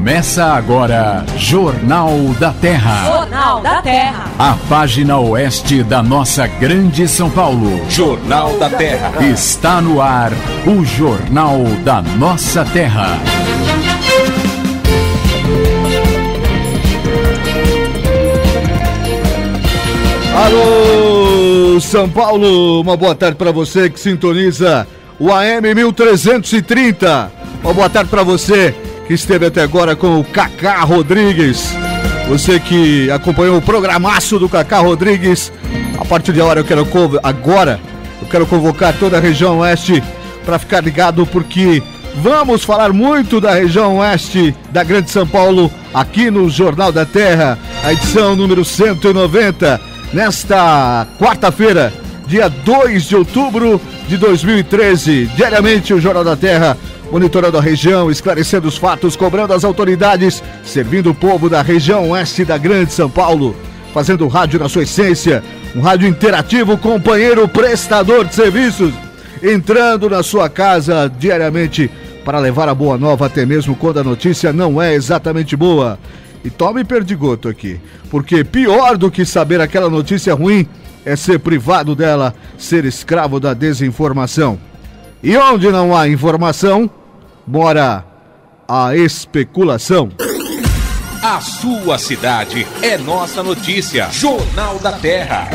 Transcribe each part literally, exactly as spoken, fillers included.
Começa agora, Jornal da Terra. Jornal da Terra. A página oeste da nossa grande São Paulo. Jornal da Terra. Está no ar, o Jornal da Nossa Terra. Alô, São Paulo, uma boa tarde para você que sintoniza o A M mil trezentos e trinta. Uma boa tarde para você que esteve até agora com o Cacá Rodrigues. Você que acompanhou o programaço do Cacá Rodrigues. A partir de agora eu quero agora eu quero convocar toda a região oeste para ficar ligado, porque vamos falar muito da região oeste da Grande São Paulo aqui no Jornal da Terra, a edição número cento e noventa, nesta quarta-feira, dia dois de outubro de dois mil e treze. Diariamente o Jornal da Terra monitorando a região, esclarecendo os fatos, cobrando as autoridades, servindo o povo da região oeste da Grande São Paulo, fazendo rádio na sua essência, um rádio interativo, companheiro prestador de serviços, entrando na sua casa diariamente para levar a boa nova, até mesmo quando a notícia não é exatamente boa. E tome perdigoto aqui, porque pior do que saber aquela notícia ruim é ser privado dela, ser escravo da desinformação. E onde não há informação, mora a especulação. A sua cidade é nossa notícia. Jornal da Terra.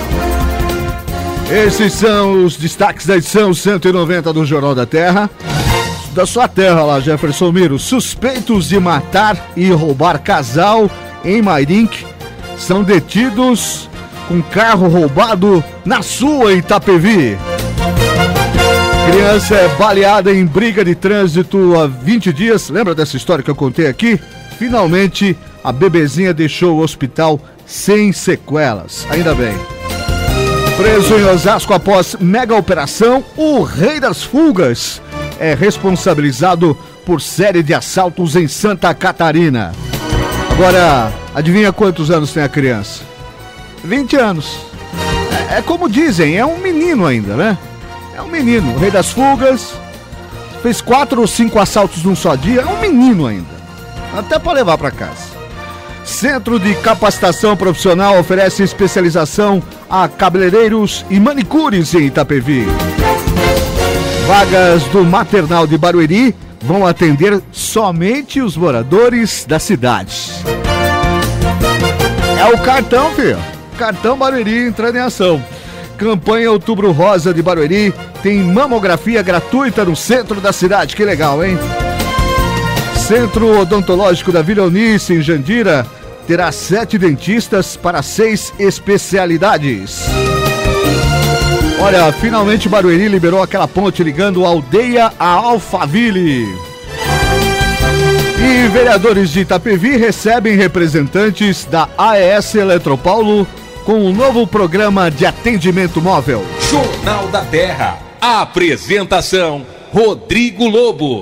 Esses são os destaques da edição cento e noventa do Jornal da Terra. Da sua terra lá, Jefferson Miro. Suspeitos de matar e roubar casal em Mairink são detidos com carro roubado na sua Itapevi. Criança é baleada em briga de trânsito há vinte dias. Lembra dessa história que eu contei aqui? Finalmente, a bebezinha deixou o hospital sem sequelas. Ainda bem. Preso em Osasco após mega operação, o rei das fugas é responsabilizado por série de assaltos em Santa Catarina. Agora, adivinha quantos anos tem a criança? vinte anos. É, é como dizem, é um menino ainda, né? É um menino, o rei das fugas, fez quatro ou cinco assaltos num só dia, é um menino ainda, até para levar para casa. Centro de Capacitação Profissional oferece especialização a cabeleireiros e manicures em Itapevi. Vagas do Maternal de Barueri vão atender somente os moradores da cidade. É o cartão, filho. Cartão Barueri entrando em ação. Campanha Outubro Rosa de Barueri tem mamografia gratuita no centro da cidade. Que legal, hein? Centro Odontológico da Vila Eunice, em Jandira, terá sete dentistas para seis especialidades. Olha, finalmente Barueri liberou aquela ponte ligando a aldeia a Alphaville. E vereadores de Itapevi recebem representantes da A E S Eletropaulo com um novo programa de atendimento móvel. Jornal da Terra. A apresentação, Rodrigo Lobo.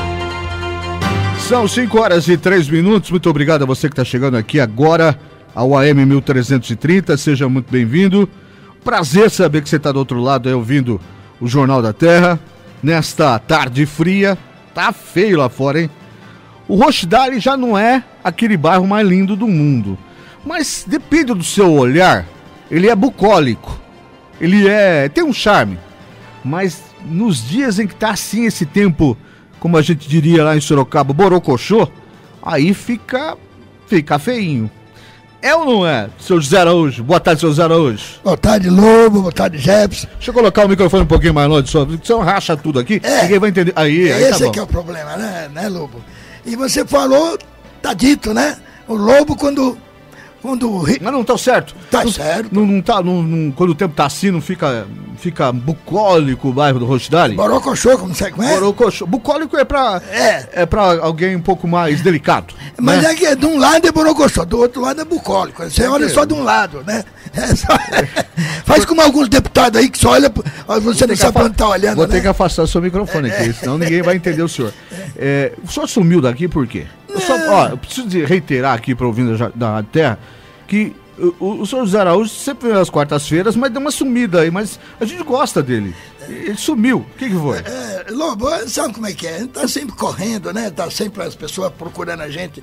São cinco horas e três minutos. Muito obrigado a você que está chegando aqui agora ao A M mil trezentos e trinta. Seja muito bem-vindo. Prazer saber que você está do outro lado aí ouvindo o Jornal da Terra. Nesta tarde fria. Tá feio lá fora, hein? O Rochdale já não é aquele bairro mais lindo do mundo. Mas depende do seu olhar, ele é bucólico, ele é, tem um charme, mas nos dias em que tá assim esse tempo, como a gente diria lá em Sorocaba, borocochô, aí fica, fica feinho. É ou não é, seu José Araújo? Boa tarde, seu José Araújo. Boa tarde, Lobo, boa tarde, Jefferson. Deixa eu colocar o microfone um pouquinho mais longe, só, você não racha tudo aqui, é, ninguém vai entender. Aí, aí esse tá bom. É que é o problema, né, né, Lobo? E você falou, tá dito, né? O Lobo quando... Quando... Mas não tá certo. Tá não, certo. Não, não tá, não, não, quando o tempo tá assim, não fica, fica bucólico o bairro do Rochdale? Borocochô, como você conhece? Borocochô. Bucólico é pra, é. é pra alguém um pouco mais delicado. Mas né? é que de um lado é borocochô, do outro lado é bucólico. Você é olha que... só de um lado, né? É só... Faz como alguns deputados aí que só olha, você não sabe pra onde tá olhando. Vou né? ter que afastar o seu microfone aqui, senão ninguém vai entender o senhor. É, o senhor sumiu daqui por quê? Eu, só, ó, eu preciso de reiterar aqui para ouvir da Terra que o, o senhor José Araújo sempre vem às quartas-feiras, mas deu uma sumida aí, mas a gente gosta dele. Ele sumiu. O que que foi? É, Lobo, sabe como é que é? A gente tá sempre correndo, né? Tá sempre as pessoas procurando a gente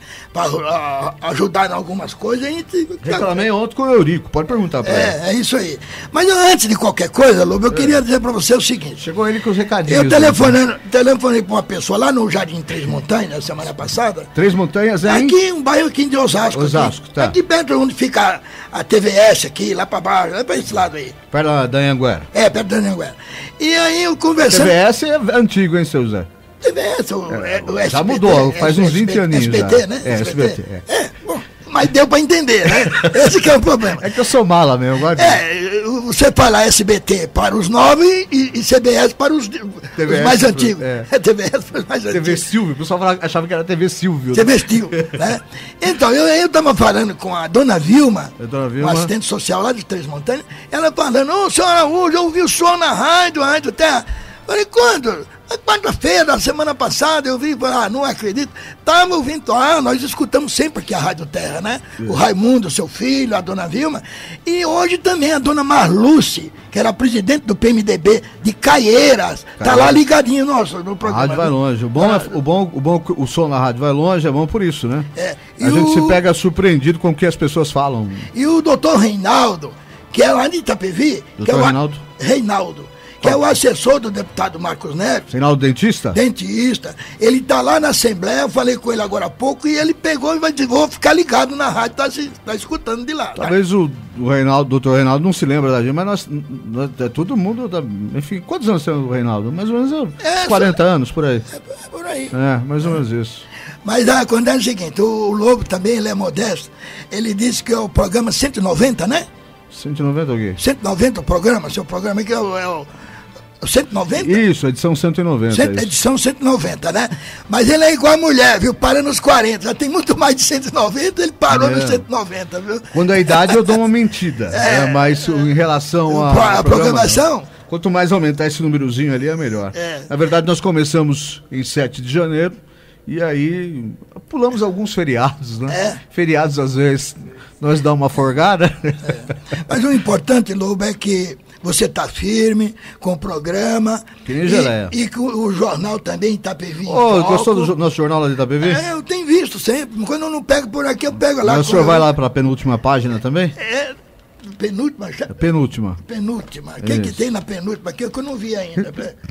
para ajudar em algumas coisas. A gente... Reclamei ontem com o Eurico, pode perguntar para ele. É, é isso aí. Mas antes de qualquer coisa, Lobo, eu é. queria dizer para você o seguinte. Chegou ele com os recadinhos. Eu telefonei, né? telefonei para uma pessoa lá no Jardim Três Montanhas, na semana passada. Três Montanhas é aqui, um bairro aqui de Osasco. Osasco, aqui, tá. Aqui perto onde fica a T V S aqui, lá para baixo, lá para esse lado aí. Perto da Anhanguera. É, perto da Anhanguera. E aí eu conversando... T V S é antigo, hein, seu Zé? T V S, o, é, o S B T, já mudou, faz uns vinte aninhos S B T, já. Né? É, S B T, é. é bom, mas deu pra entender, né? Esse que é o problema. É que eu sou mala mesmo, agora. É, você fala S B T para os novos e, e C B S para os, os mais antigos. É. é T V S para os mais T V antigos. T V Silvio, o pessoal falava, achava que era T V Silvio. T V Silvio, né? Então, eu, eu tava falando com a dona Vilma, a dona Vilma, uma assistente social lá de Três Montanhas, ela falando, ô, senhora Araújo, eu ouvi o som na rádio, a Rádio Terra. Falei, quando? Quarta-feira, semana passada, eu vi, ah, não acredito. Estava ouvindo, ah, nós escutamos sempre aqui a Rádio Terra, né? Sim. O Raimundo, seu filho, a dona Vilma. E hoje também a dona Marluce, que era presidente do P M D B de Caieiras, tá lá ligadinho nosso no programa. A rádio vai longe. O bom, é, o bom, o bom, o som na rádio vai longe, é bom por isso, né? É, a gente o... se pega surpreendido com o que as pessoas falam. E o doutor Reinaldo, que é lá de Itapevi. Doutor que é o... Reinaldo? Reinaldo. Que é o assessor do deputado Marcos Neves. Reinaldo Dentista? Dentista. Ele está lá na Assembleia, eu falei com ele agora há pouco, e ele pegou e vai dizer, vou ficar ligado na rádio, tá, tá escutando de lá. Talvez tá? o, o Reinaldo, doutor Reinaldo não se lembra da gente, mas nós, nós é todo mundo, tá, enfim, quantos anos tem o Reinaldo? Mais ou menos é, quarenta anos, por aí. É, é por aí. É, mais ou menos isso. Mas ah, quando é o seguinte, o, o Lobo também, ele é modesto, ele disse que é o programa cento e noventa, né? cento e noventa o quê? cento e noventa o programa, seu programa que é o... É o cento e noventa? Isso, edição cento e noventa. Cent, é edição cento e noventa, né? Mas ele é igual a mulher, viu? Para nos quarenta. Já tem muito mais de cento e noventa, ele parou é. nos cento e noventa, viu? Quando a idade eu dou uma mentira. É, né? Mas em relação à programação. Quanto mais aumentar esse númerozinho ali, é melhor. É. Na verdade, nós começamos em sete de janeiro. E aí, pulamos alguns feriados, né? É. Feriados, às vezes, nós dá uma forgada. É. Mas o importante, Lobo, é que você está firme com o programa. Que nem geleia. E, e que o, o jornal também Itapevi. Ô, oh, gostou do nosso jornal lá de Itapevi? É, eu tenho visto sempre. Quando eu não pego por aqui, eu pego lá. Mas o senhor eu... vai lá para a penúltima página também? É. Penúltima? Já... Penúltima. Penúltima. O que, que tem na penúltima aqui que eu não vi ainda?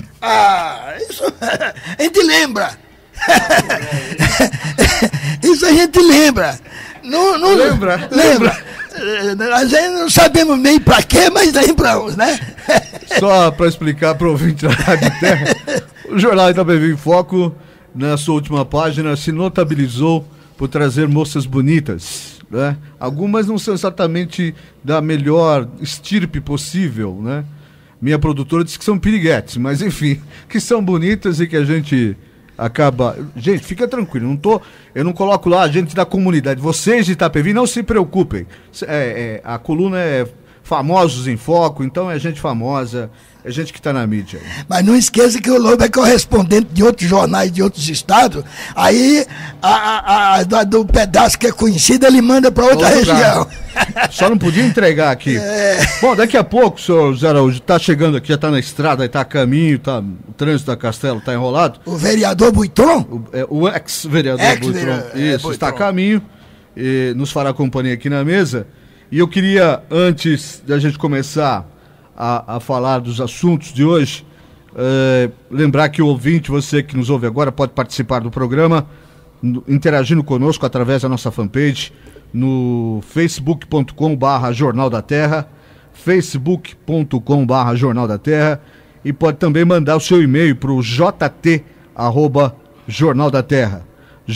Ah, isso a gente lembra. Isso a gente lembra. Não, não lembra? Lembra. A gente não sabemos nem pra quê, mas lembramos, né? Só para explicar para o ouvinte da Rádio Terra, o jornal Itapevi em Foco, na sua última página, se notabilizou por trazer moças bonitas, né? Algumas não são exatamente da melhor estirpe possível, né? Minha produtora disse que são piriguetes, mas enfim, que são bonitas e que a gente acaba... Gente, fica tranquilo, não tô, eu não coloco lá a gente da comunidade. Vocês de Itapevi, não se preocupem. É, é, a coluna é Famosos em Foco, então é gente famosa, é gente que está na mídia. Mas não esqueça que o Lobo é correspondente de outros jornais de outros estados. Aí, a, a, a do pedaço que é conhecido, ele manda para outra Outro região. Só não podia entregar aqui. É... Bom, daqui a pouco, senhor Zé Araújo, está chegando aqui, já está na estrada, está a caminho, tá, o trânsito da Castelo está enrolado. O vereador Buitron? O, é, o ex-vereador ex Buitron. É, Isso, está a caminho, e nos fará companhia aqui na mesa. E eu queria, antes da gente começar a, a falar dos assuntos de hoje, é, lembrar que o ouvinte, você que nos ouve agora, pode participar do programa, no, interagindo conosco através da nossa fanpage, no facebook ponto com barra Jornal da Terra, facebook ponto com barra Jornal da Terra, e pode também mandar o seu e-mail para o jt arroba Jornal da Terra,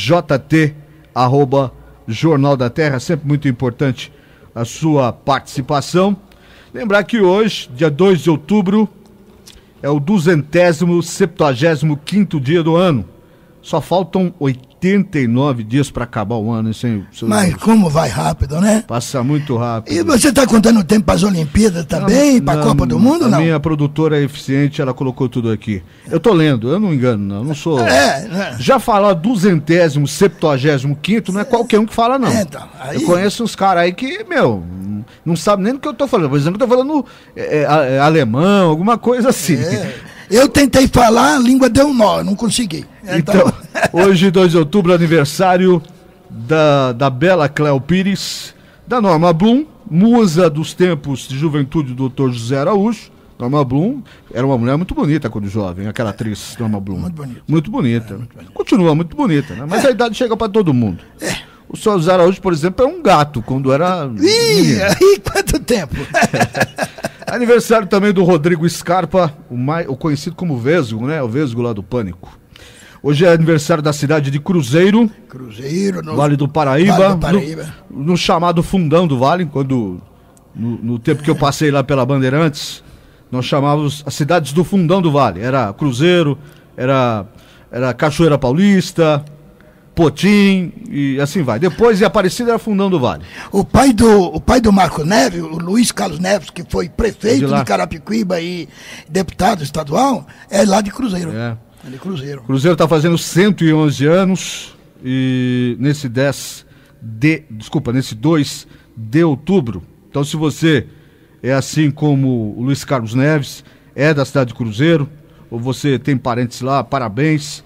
jt arroba Jornal da Terra, sempre muito importante a sua participação. Lembrar que hoje, dia dois de outubro, é o duzentésimo, septuagésimo quinto dia do ano. Só faltam oitenta e nove dias para acabar o ano, hein, senhor? Mas como vai rápido, né? Passa muito rápido. E você está contando o tempo para as Olimpíadas também, para a Copa do Mundo, a não? A minha produtora é eficiente, ela colocou tudo aqui. Eu tô lendo, eu não engano, não, eu não sou... É, é. Já falar duzentésimo, septuagésimo quinto, não é qualquer um que fala, não. É, então, aí... Eu conheço uns caras aí que, meu, não sabe nem do que eu tô falando. Por exemplo, eu tô falando é, é, alemão, alguma coisa assim. É. Eu tentei falar, a língua deu um nó, não consegui. Então, então hoje, dois de outubro, aniversário da, da bela Cléo Pires, da Norma Blum, musa dos tempos de juventude do doutor José Araújo. Norma Blum era uma mulher muito bonita quando jovem, aquela atriz Norma Blum. Muito bonita. Muito bonita. É, muito bonita. Continua muito bonita, né? Mas é. a idade chega para todo mundo. É. O senhor José Araújo, por exemplo, é um gato quando era... Ih, aí quanto tempo! Aniversário também do Rodrigo Scarpa, o, mais, o conhecido como Vesgo, né? O Vesgo lá do Pânico. Hoje é aniversário da cidade de Cruzeiro. Cruzeiro, no Vale do Paraíba. Vale do Paraíba. No, no chamado Fundão do Vale, quando no, no tempo que eu passei lá pela Bandeirantes, nós chamávamos as cidades do Fundão do Vale. Era Cruzeiro, era, era Cachoeira Paulista, Potim e assim vai. Depois de Aparecida era Fundão do Vale. O pai do, o pai do Marco Neves, o Luiz Carlos Neves, que foi prefeito de, de Carapicuíba e deputado estadual, é lá de Cruzeiro. É. É de Cruzeiro. Cruzeiro está fazendo cento e onze anos e nesse dez de, desculpa, nesse dois de outubro. Então, se você é assim como o Luiz Carlos Neves, é da cidade de Cruzeiro, ou você tem parentes lá, parabéns.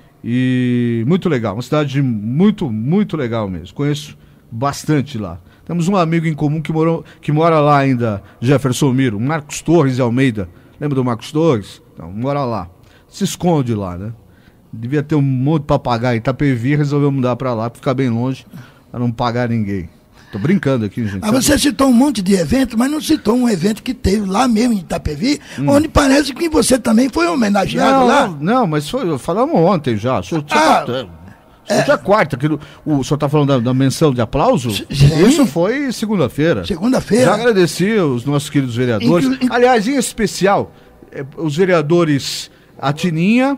E muito legal, uma cidade muito, muito legal mesmo. Conheço bastante lá. Temos um amigo em comum que, morou, que mora lá ainda, Jefferson Miro, Marcos Torres de Almeida. Lembra do Marcos Torres? Então, mora lá. Se esconde lá, né? Devia ter um monte de papagaio em Itapevi e resolveu mudar pra lá, pra ficar bem longe, pra não pagar ninguém. Tô brincando aqui, gente. Ah, você citou um monte de evento, mas não citou um evento que teve lá mesmo em Itapevi, hum. onde parece que você também foi homenageado não, lá. Não, não, mas foi, falamos ontem já. O senhor, ah, tá, é, hoje é quarta, que o, o senhor tá falando da, da menção de aplauso? Sim. Isso foi segunda-feira. Segunda-feira. Já agradeci os nossos queridos vereadores. Inclu... Aliás, em especial, eh, os vereadores, a Tininha,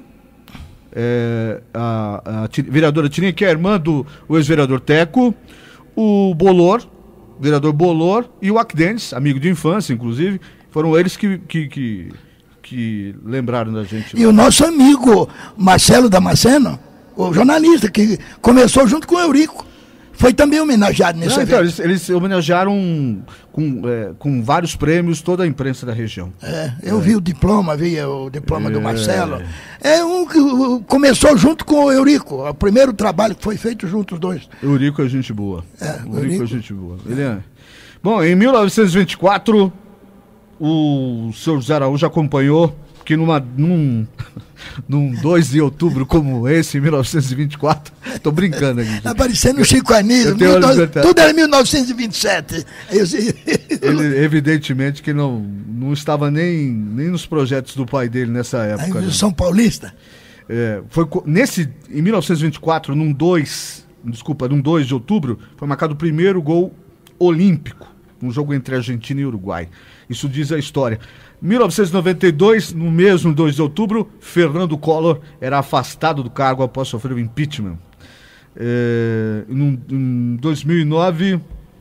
é, a, a, a vereadora Tininha, que é a irmã do ex-vereador Teco, o Bolor, vereador Bolor, e o Acdentes, amigo de infância, inclusive, foram eles que, que, que, que lembraram da gente. E o nosso amigo Marcelo Damasceno, o jornalista, que começou junto com o Eurico, foi também homenageado nesse Não, evento. Então, eles, eles homenagearam com, é, com vários prêmios toda a imprensa da região. É, eu é. vi o diploma, vi o diploma é. do Marcelo. É um que começou junto com o Eurico, o primeiro trabalho que foi feito junto os dois. Eurico é gente boa. É, o Eurico é gente boa. Ele é... Bom, em mil novecentos e vinte e quatro, o senhor José Araújo acompanhou que numa, num, num dois de outubro como esse, em mil novecentos e vinte e quatro, tô brincando aqui. Tá parecendo o Chico Anísio, mil, tudo era mil novecentos e vinte e sete. Ele, evidentemente que não, não estava nem, nem nos projetos do pai dele nessa época. Aí, né? São Paulista? É, foi nesse, em mil novecentos e vinte e quatro, num dois, desculpa, num dois de outubro, foi marcado o primeiro gol olímpico, um jogo entre Argentina e Uruguai. Isso diz a história. mil novecentos e noventa e dois, no mesmo dois de outubro, Fernando Collor era afastado do cargo após sofrer o impeachment. É, em, em dois mil e nove,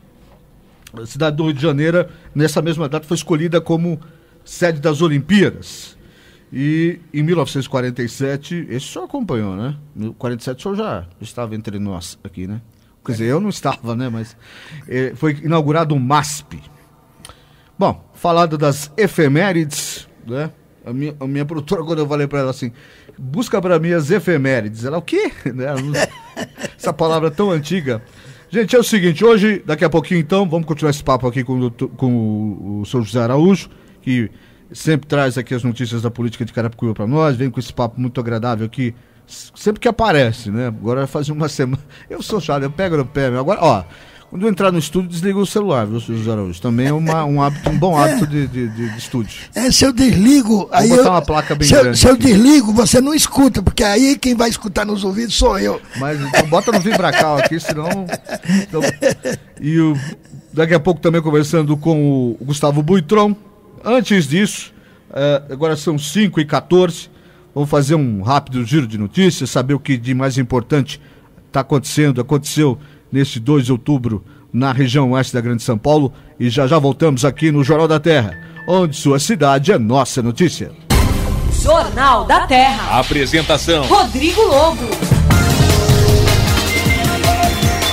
a cidade do Rio de Janeiro, nessa mesma data, foi escolhida como sede das Olimpíadas. E em mil novecentos e quarenta e sete, esse o senhor acompanhou, né? Em quarenta e sete o senhor já estava entre nós aqui, né? Quer dizer, eu não estava, né? Mas é, foi inaugurado o MASP. Bom, falado das efemérides, né? A minha, a minha produtora, quando eu falei para ela assim, busca para mim as efemérides. Ela, o quê? Essa palavra tão antiga. Gente, é o seguinte, hoje, daqui a pouquinho então, vamos continuar esse papo aqui com o, com o, o senhor José Araújo, que sempre traz aqui as notícias da política de Carapicuíba para nós, vem com esse papo muito agradável aqui, sempre que aparece, né? Agora vai fazer uma semana. Eu sou chato, eu pego no pé. Agora, ó, quando eu entrar no estúdio, desliga o celular, viu, senhor José Araújo? Também é uma, um hábito, um bom hábito de, de, de, de estúdio. É, se eu desligo, aí Vou botar eu, uma placa bem se, grande eu, se eu aqui. desligo, você não escuta, porque aí quem vai escutar nos ouvidos sou eu. Mas então, bota no Vibracal aqui, senão... Então, e o, daqui a pouco também conversando com o Gustavo Buitron. Antes disso, é, agora são cinco e quatorze, vamos fazer um rápido giro de notícias, saber o que de mais importante está acontecendo, aconteceu neste dois de outubro na região oeste da Grande São Paulo, e já já voltamos aqui no Jornal da Terra, onde sua cidade é nossa notícia. Jornal da Terra. Apresentação: Rodrigo Lobo.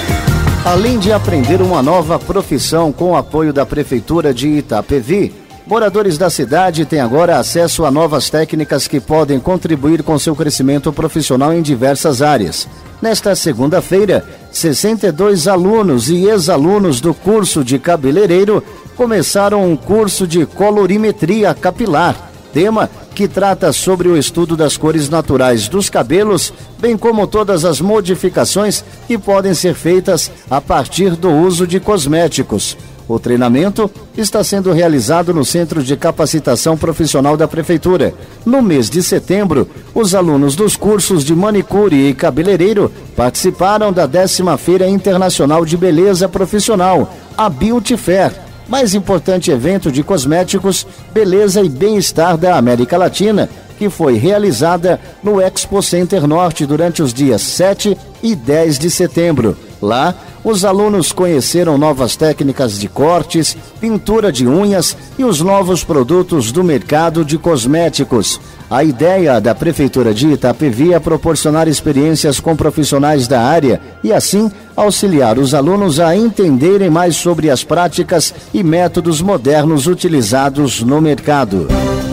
Além de aprender uma nova profissão com o apoio da Prefeitura de Itapevi, Moradores da cidade têm agora acesso a novas técnicas que podem contribuir com seu crescimento profissional em diversas áreas. Nesta segunda-feira, sessenta e dois alunos e ex-alunos do curso de cabeleireiro começaram um curso de colorimetria capilar, tema que trata sobre o estudo das cores naturais dos cabelos, bem como todas as modificações que podem ser feitas a partir do uso de cosméticos. O treinamento está sendo realizado no Centro de Capacitação Profissional da Prefeitura. No mês de setembro, os alunos dos cursos de manicure e cabeleireiro participaram da décima Feira Internacional de Beleza Profissional, a Beauty Fair, mais importante evento de cosméticos, beleza e bem-estar da América Latina, que foi realizada no Expo Center Norte durante os dias sete e dez de setembro. Lá, os alunos conheceram novas técnicas de cortes, pintura de unhas e os novos produtos do mercado de cosméticos. A ideia da Prefeitura de Itapevi é proporcionar experiências com profissionais da área e, assim, auxiliar os alunos a entenderem mais sobre as práticas e métodos modernos utilizados no mercado.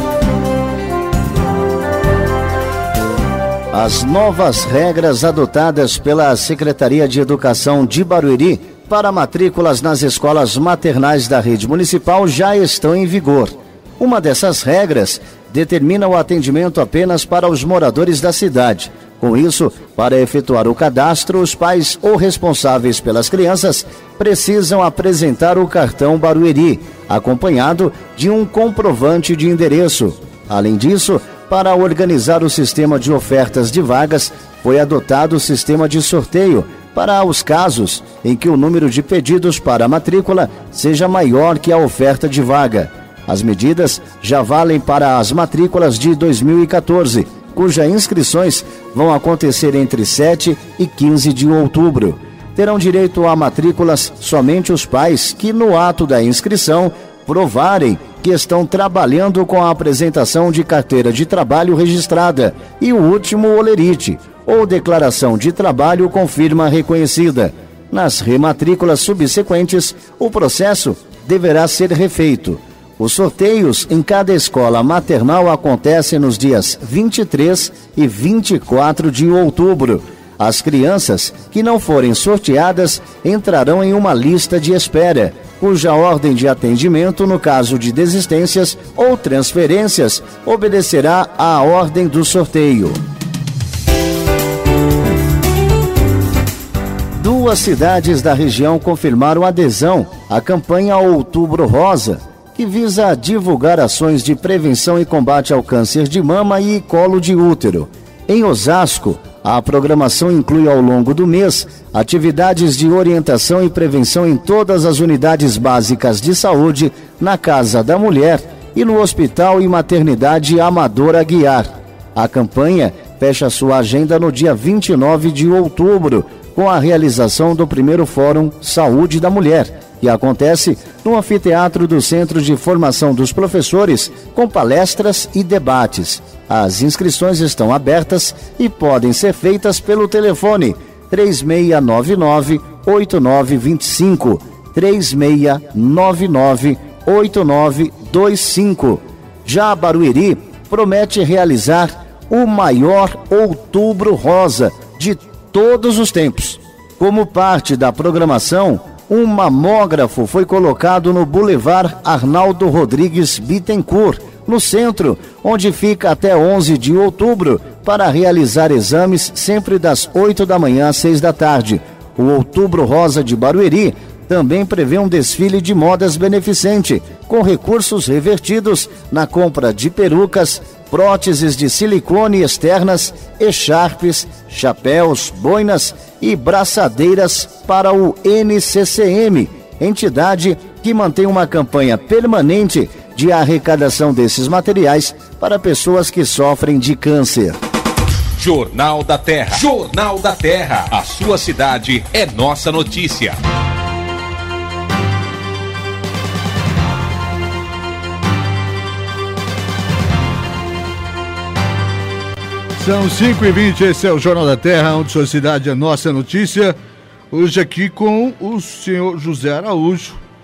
As novas regras adotadas pela Secretaria de Educação de Barueri para matrículas nas escolas maternais da rede municipal já estão em vigor. Uma dessas regras determina o atendimento apenas para os moradores da cidade. Com isso, para efetuar o cadastro, os pais ou responsáveis pelas crianças precisam apresentar o cartão Barueri, acompanhado de um comprovante de endereço. Além disso, para organizar o sistema de ofertas de vagas, foi adotado o sistema de sorteio para os casos em que o número de pedidos para a matrícula seja maior que a oferta de vaga. As medidas já valem para as matrículas de dois mil e quatorze, cujas inscrições vão acontecer entre sete e quinze de outubro. Terão direito a matrículas somente os pais que, no ato da inscrição, provarem que estão trabalhando com a apresentação de carteira de trabalho registrada e o último holerite, ou declaração de trabalho com firma reconhecida. Nas rematrículas subsequentes, o processo deverá ser refeito. Os sorteios em cada escola maternal acontecem nos dias vinte e três e vinte e quatro de outubro. As crianças que não forem sorteadas entrarão em uma lista de espera, cuja ordem de atendimento, no caso de desistências ou transferências, obedecerá à ordem do sorteio. Duas cidades da região confirmaram adesão à campanha Outubro Rosa, que visa divulgar ações de prevenção e combate ao câncer de mama e colo de útero. Em Osasco, a programação inclui ao longo do mês atividades de orientação e prevenção em todas as unidades básicas de saúde, na Casa da Mulher e no Hospital e Maternidade Amador Aguiar. A campanha fecha sua agenda no dia vinte e nove de outubro, com a realização do primeiro Fórum Saúde da Mulher, que acontece no anfiteatro do Centro de Formação dos Professores, com palestras e debates. As inscrições estão abertas e podem ser feitas pelo telefone três seis nove nove, oito nove dois cinco, três seis nove nove, oito nove dois cinco. Já Barueri promete realizar o maior Outubro Rosa de todos os tempos. Como parte da programação, um mamógrafo foi colocado no Boulevard Arnaldo Rodrigues Bittencourt, no centro, onde fica até onze de outubro, para realizar exames sempre das oito da manhã às seis da tarde. O Outubro Rosa de Barueri também prevê um desfile de modas beneficente, com recursos revertidos na compra de perucas, próteses de silicone externas, echarpes, chapéus, boinas e braçadeiras para o N C C M, entidade que mantém uma campanha permanente de arrecadação desses materiais para pessoas que sofrem de câncer. Jornal da Terra. Jornal da Terra. A sua cidade é nossa notícia. São cinco e vinte, esse é o Jornal da Terra, onde sua cidade é nossa notícia. Hoje aqui com o senhor José Araújo,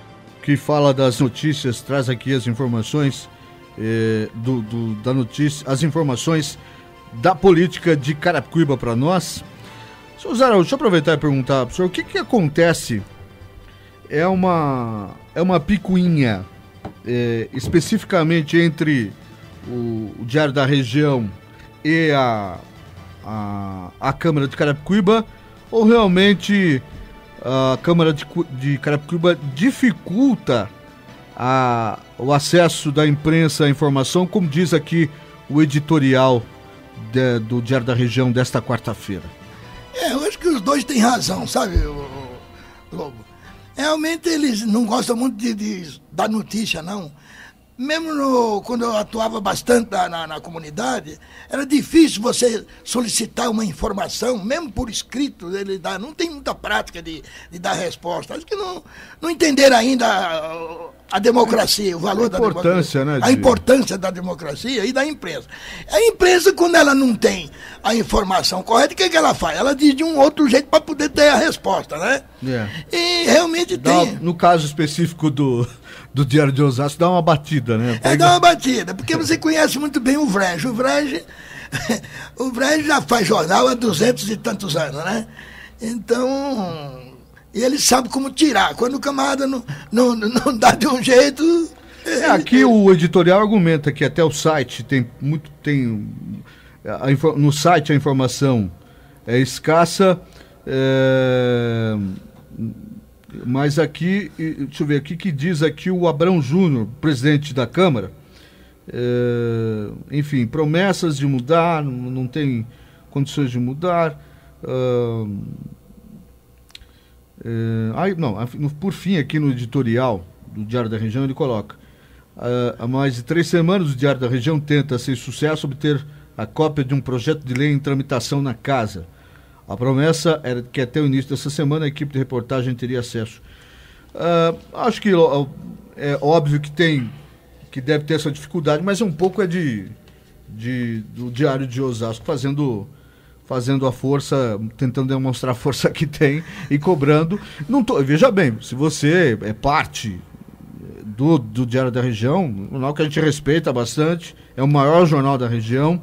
que fala das notícias, traz aqui as informações eh, do, do, da notícia, as informações da política de Carapicuíba para nós. Senhor Zara, deixa eu aproveitar e perguntar para o senhor, o que que acontece? É uma, é uma picuinha eh, especificamente entre o, o Diário da Região e a, a, a Câmara de Carapicuíba, ou realmente a Câmara de, de Carapicuíba dificulta a, o acesso da imprensa à informação, como diz aqui o editorial de, do Diário da Região desta quarta-feira? É, eu acho que os dois têm razão, sabe, Lobo? Realmente eles não gostam muito de, de dar notícia, não. Mesmo no, quando eu atuava bastante na, na, na comunidade, era difícil você solicitar uma informação, mesmo por escrito, ele dá, não tem muita prática de, de dar resposta. Acho que não, não entenderam ainda a, a democracia, o valor da democracia. Né, de... A importância da democracia e da imprensa. A imprensa, quando ela não tem a informação correta, o que, que ela faz? Ela diz de um outro jeito para poder ter a resposta, né? Yeah. E realmente dá, tem. No caso específico do... do Diário de Osasco, dá uma batida, né? Pega... É, dá uma batida, porque você conhece muito bem o Vrege. O Vrege, o Vrege já faz jornal há duzentos e tantos anos, né? Então, ele sabe como tirar. Quando o camarada não, não, não dá de um jeito... É, aqui o editorial argumenta que até o site tem muito... tem a, a, no site a informação é escassa, é... mas aqui, deixa eu ver aqui que diz aqui o Abrão Júnior, presidente da Câmara, é, enfim, promessas de mudar, não, não tem condições de mudar. Uh, é, aí, não, por fim, aqui no editorial do Diário da Região, ele coloca: uh, há mais de três semanas o Diário da Região tenta, sem sucesso, obter a cópia de um projeto de lei em tramitação na Casa. A promessa era que até o início dessa semana a equipe de reportagem teria acesso. Uh, acho que uh, é óbvio que tem, que deve ter essa dificuldade, mas um pouco é de, de do Diário de Osasco fazendo, fazendo a força, tentando demonstrar a força que tem e cobrando. Não tô, veja bem, se você é parte do, do Diário da Região, um jornal que a gente respeita bastante, é o maior jornal da região.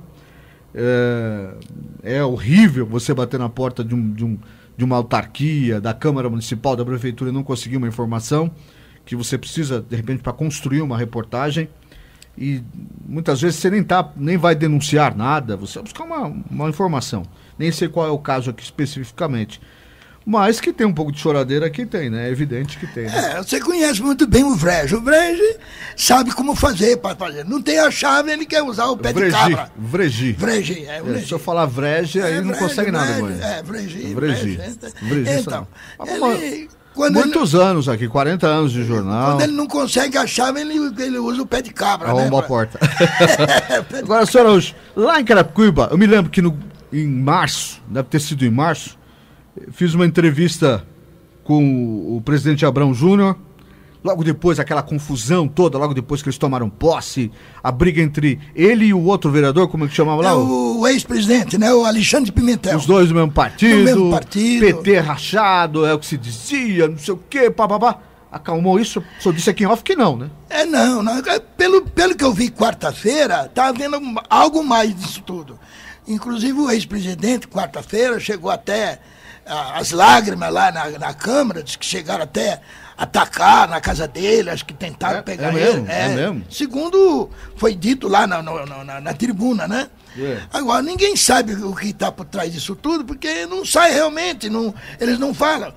É, é horrível você bater na porta de, um, de, um, de uma autarquia, da Câmara Municipal, da Prefeitura, e não conseguir uma informação que você precisa, de repente, para construir uma reportagem, e muitas vezes você nem, tá, nem vai denunciar nada, você vai buscar uma, uma informação. Nem sei qual é o caso aqui especificamente. Mas que tem um pouco de choradeira, aqui tem, né? É evidente que tem. Né? É, você conhece muito bem o Vrege. O Vrege sabe como fazer para fazer. Não tem a chave, ele quer usar o pé Vregi, de cabra. Vregi. Vregi, é, Vregi. É, se eu falar Vrege, aí é, não Vrege, consegue nada, mãe. É, Vregi. Vregi. Vregi. Então, ele, quando muitos ele, anos aqui, quarenta anos de jornal. Quando ele não consegue a chave, ele, ele usa o pé de cabra. Arromba né, a porta. Agora, senhora, hoje, lá em Carapicuíba, eu me lembro que no, em março, deve ter sido em março, fiz uma entrevista com o, o presidente Abrão Júnior, logo depois aquela confusão toda, logo depois que eles tomaram posse, a briga entre ele e o outro vereador, como é que chamava lá? É o, o ex-presidente, né? O Alexandre Pimentel. Os dois do mesmo partido, do mesmo partido. P T rachado, é o que se dizia, não sei o quê, papapá. Acalmou isso? O senhor disse aqui em off que não, né? É, não, não. Pelo, pelo que eu vi quarta-feira, tá havendo algo mais disso tudo. Inclusive o ex-presidente, quarta-feira, chegou até as lágrimas lá na, na Câmara, diz que chegaram até atacar na casa dele, acho que tentaram é, pegar é mesmo, ele. É, é mesmo. Segundo foi dito lá na, na, na, na tribuna, né? É. Agora, ninguém sabe o que está por trás disso tudo, porque não sai realmente, não, eles não falam.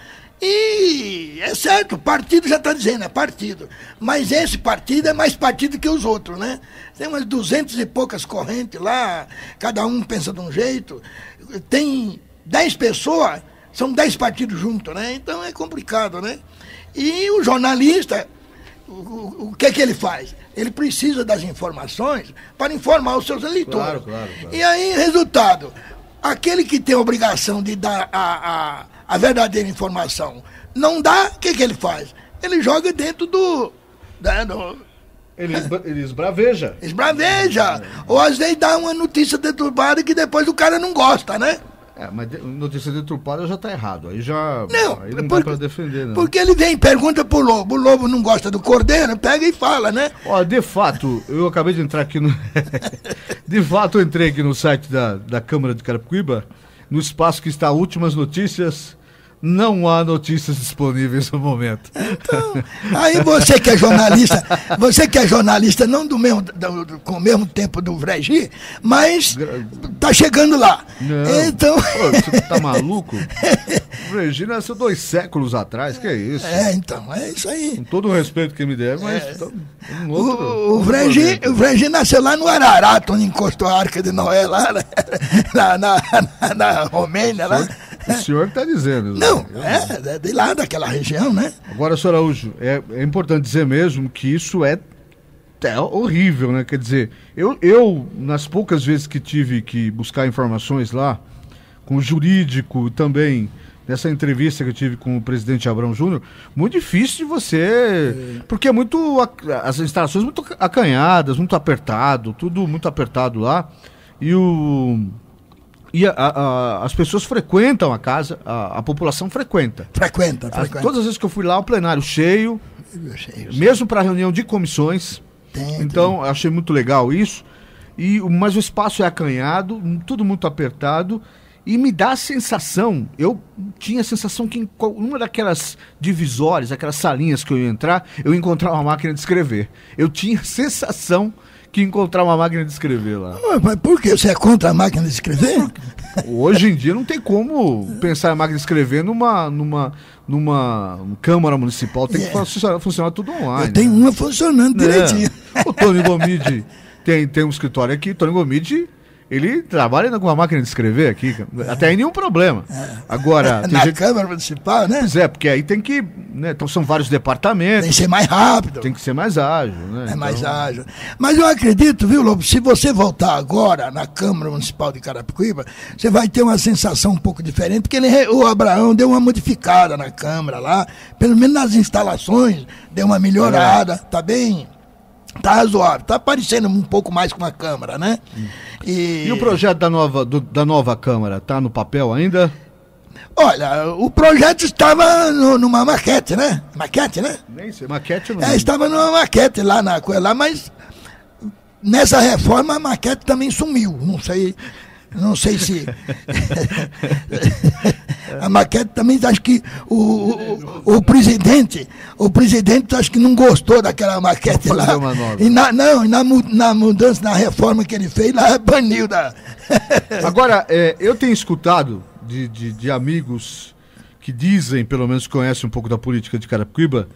E é certo, o partido já está dizendo, é partido. Mas esse partido é mais partido que os outros, né? Tem umas duzentas e poucas correntes lá, cada um pensa de um jeito. Tem dez pessoas, são dez partidos juntos, né? Então é complicado, né? E o jornalista, o, o, o que é que ele faz? Ele precisa das informações para informar os seus eleitores. Claro, claro, claro. E aí, resultado, aquele que tem a obrigação de dar a, a, a verdadeira informação não dá, o que, que ele faz? Ele joga dentro do... Da, do ele, ele esbraveja. Esbraveja. É. Ou às vezes dá uma notícia deturbada que depois o cara não gosta, né? É, mas de, notícia deturpada já está errado. Aí já não, aí não porque, dá para defender, não. Porque ele vem e pergunta pro Lobo. O Lobo não gosta do Cordeiro, pega e fala, né? Ó, de fato, eu acabei de entrar aqui no... de fato, eu entrei aqui no site da, da Câmara de Carapicuíba, no espaço que está Últimas Notícias. Não há notícias disponíveis no momento. Então, aí você que é jornalista, você que é jornalista não do mesmo, do, do, com o mesmo tempo do Vregi, mas tá chegando lá. Não. Então... Pô, você tá maluco? O Vregi nasceu dois séculos atrás, que é isso? É, então, é isso aí. Com todo o respeito que me der, mas... É. Tá um outro, o, o, Vregi, o Vregi nasceu lá no Ararat, onde encostou a Arca de Noé, lá na, na, na, na Romênia, lá. O senhor que está dizendo. Não, é, é de lá daquela região, né? Agora, senhor Araújo, é, é importante dizer mesmo que isso é, é horrível, né? Quer dizer, eu, eu, nas poucas vezes que tive que buscar informações lá, com o jurídico também, nessa entrevista que eu tive com o presidente Abrão Júnior, muito difícil de você... É. Porque é muito... As instalações muito acanhadas, muito apertado, tudo muito apertado lá. E o... E a, a, as pessoas frequentam a casa, a, a população frequenta. Frequenta, frequenta. As, todas as vezes que eu fui lá, o plenário cheio, cheio mesmo para reunião de comissões. Tem, então, tem. Achei muito legal isso. E, mas o espaço é acanhado, tudo muito apertado. E me dá a sensação, eu tinha a sensação que em uma daquelas divisórias, aquelas salinhas que eu ia entrar, eu ia encontrar uma máquina de escrever. Eu tinha a sensação que encontrar uma máquina de escrever lá. Mas por que? Você é contra a máquina de escrever? Hoje em dia não tem como pensar em máquina de escrever numa, numa, numa Câmara Municipal, tem é. que funcionar, funcionar tudo online. Eu tenho né? uma funcionando é. direitinho. O Tony Gomide tem, tem um escritório aqui, Tony Gomide... Ele trabalha com uma máquina de escrever aqui, é. até aí nenhum problema. É. Agora... Na gente... Câmara Municipal, né? Pois é, porque aí tem que... Né, então são vários departamentos. Tem que ser mais rápido. Tem que ser mais ágil, né? É então... mais ágil. Mas eu acredito, viu, Lobo, se você voltar agora na Câmara Municipal de Carapicuíba, você vai ter uma sensação um pouco diferente, porque ele, o Abraão deu uma modificada na Câmara lá, pelo menos nas instalações, deu uma melhorada, é. tá bem... Tá razoável, tá parecendo um pouco mais com a Câmara, né? Hum. E... e o projeto da nova, do, da nova Câmara, tá no papel ainda? Olha, o projeto estava no, numa maquete, né? Maquete, né? Nem sei, maquete não. É, estava numa maquete lá na coisa lá, mas nessa reforma a maquete também sumiu, não sei... Não sei se... A maquete também, acho que o, o, o presidente, o presidente acho que não gostou daquela maquete lá. E na, não, e na, na mudança, na reforma que ele fez, lá baniu da... Agora, é, eu tenho escutado de, de, de amigos que dizem, pelo menos conhecem um pouco da política de Carapicuíba,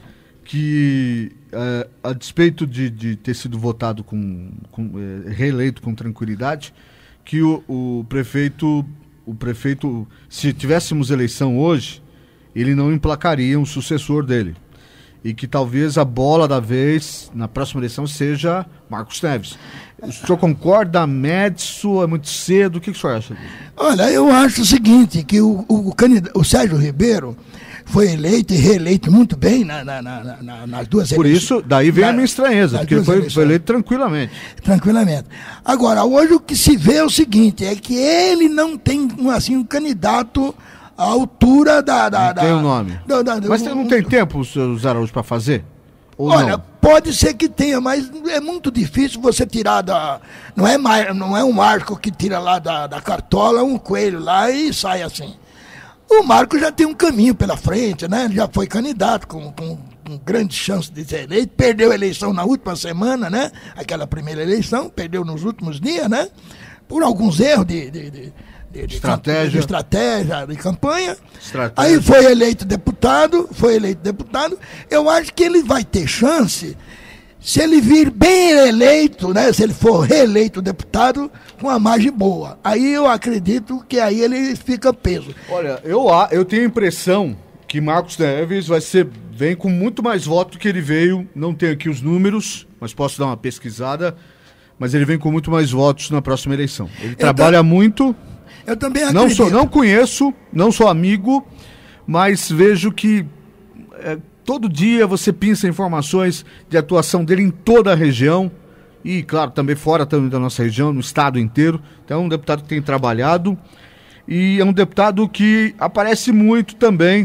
que é, a despeito de, de ter sido votado com, com é, reeleito com tranquilidade, que o, o prefeito, o prefeito, se tivéssemos eleição hoje, ele não emplacaria um sucessor dele. E que talvez a bola da vez, na próxima eleição, seja Marcos Neves. O senhor concorda, Médici, é muito cedo? O que, que o senhor acha disso? Olha, eu acho o seguinte, que o, o, o, o Sérgio Ribeiro foi eleito e reeleito muito bem na, na, na, na, nas duas Por eleições. Por isso, daí vem na, a minha estranheza, porque ele foi, foi eleito tranquilamente. Tranquilamente. Agora, hoje o que se vê é o seguinte, é que ele não tem assim, um candidato à altura da... da não da, tem o nome. Da, da, da, mas um, não tem tempo os seus Araújo para fazer? Ou olha, não? Pode ser que tenha, mas é muito difícil você tirar da... Não é, não é um Marco que tira lá da, da cartola um coelho lá e sai assim. O Marco já tem um caminho pela frente, né? Ele já foi candidato com, com, com grande chance de ser eleito, perdeu a eleição na última semana, né? Aquela primeira eleição, perdeu nos últimos dias, né? Por alguns erros de, de, de, de, de, estratégia. de estratégia, de campanha. Estratégia. Aí foi eleito deputado, foi eleito deputado. Eu acho que ele vai ter chance... Se ele vir bem eleito, né? Se ele for reeleito deputado, com uma margem boa. Aí eu acredito que aí ele fica peso. Olha, eu, eu tenho a impressão que Marcos Neves vai ser, vem com muito mais votos do que ele veio. Não tenho aqui os números, mas posso dar uma pesquisada. Mas ele vem com muito mais votos na próxima eleição. Ele eu trabalha tam... muito. Eu também acredito. Não, sou, não conheço, não sou amigo, mas vejo que... É, todo dia você pinça informações de atuação dele em toda a região e, claro, também fora também da nossa região, no estado inteiro. Então é um deputado que tem trabalhado e é um deputado que aparece muito também,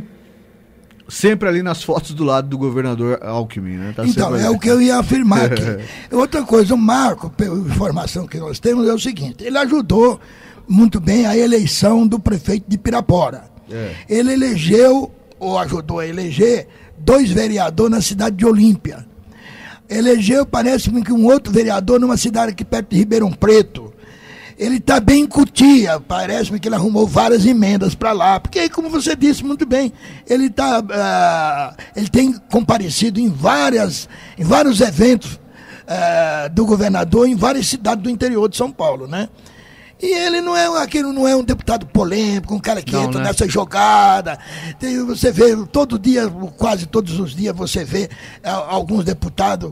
sempre ali nas fotos do lado do governador Alckmin, né? Tá então, é o que eu ia afirmar aqui. Outra coisa, o Marco, pela informação que nós temos, é o seguinte, ele ajudou muito bem a eleição do prefeito de Pirapora. É. Ele elegeu, ou ajudou a eleger, dois vereadores na cidade de Olímpia. Elegeu, parece-me que um outro vereador numa cidade aqui perto de Ribeirão Preto. Ele está bem em Cotia, parece-me que ele arrumou várias emendas para lá, porque, como você disse muito bem, ele, tá, uh, ele tem comparecido em, várias, em vários eventos uh, do governador, em várias cidades do interior de São Paulo, né? E ele não é, aquele não é um deputado polêmico, um cara que não, entra né? nessa jogada. Tem, você vê todo dia, quase todos os dias, você vê é, alguns deputados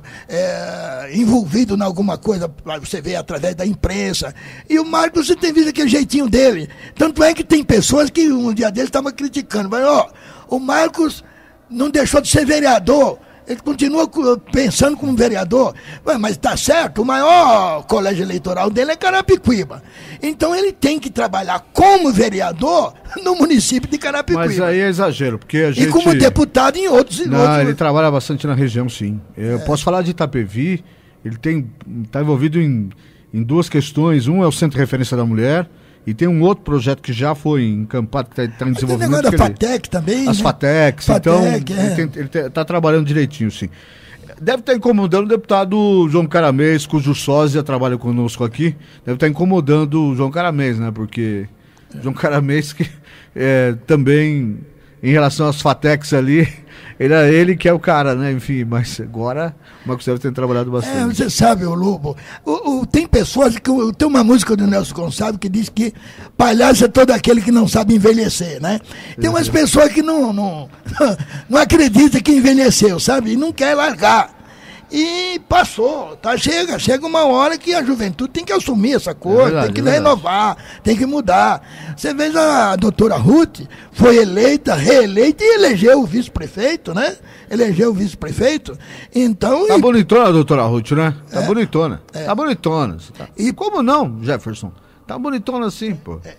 é, envolvidos em alguma coisa, você vê através da imprensa. E o Marcos, você tem visto aquele jeitinho dele. Tanto é que tem pessoas que um dia deles estavam criticando. Mas, ó, o Marcos não deixou de ser vereador. Ele continua pensando como vereador, mas está certo, o maior colégio eleitoral dele é Carapicuíba. Então ele tem que trabalhar como vereador no município de Carapicuíba. Mas aí é exagero, porque a gente... E como deputado em outros... Não, outros... ele trabalha bastante na região, sim. Eu é. posso falar de Itapevi, ele está envolvido em, em duas questões. Um é o Centro de Referência da Mulher, e tem um outro projeto que já foi encampado, que está tá em desenvolvimento. Tem negócio da FATEC também, As né? FATECs, FATEC, então é. ele está trabalhando direitinho, sim. Deve estar incomodando o deputado João Caramês, cujo sósia trabalha conosco aqui. Deve estar incomodando o João Caramês, né? Porque é. João Caramês que é, também, em relação às FATECs ali, ele é ele que é o cara, né? Enfim, mas agora o Marcos deve ter trabalhado bastante. É, você sabe, o Lobo, o, o, tem pessoas que... Tem uma música do Nelson Gonçalves que diz que palhaço é todo aquele que não sabe envelhecer, né? Tem umas pessoas que não, não, não acreditam que envelheceu, sabe? E não quer largar. E passou, tá? Chega, chega uma hora que a juventude tem que assumir essa coisa, é verdade, tem que é renovar, tem que mudar. Você veja, a doutora Ruth foi eleita, reeleita e elegeu o vice-prefeito, né? Elegeu o vice-prefeito. Então. Tá e... bonitona a doutora Ruth, né? Tá é, bonitona. É. Tá bonitona. Tá... E como não, Jefferson? Tá bonitona assim, pô. É.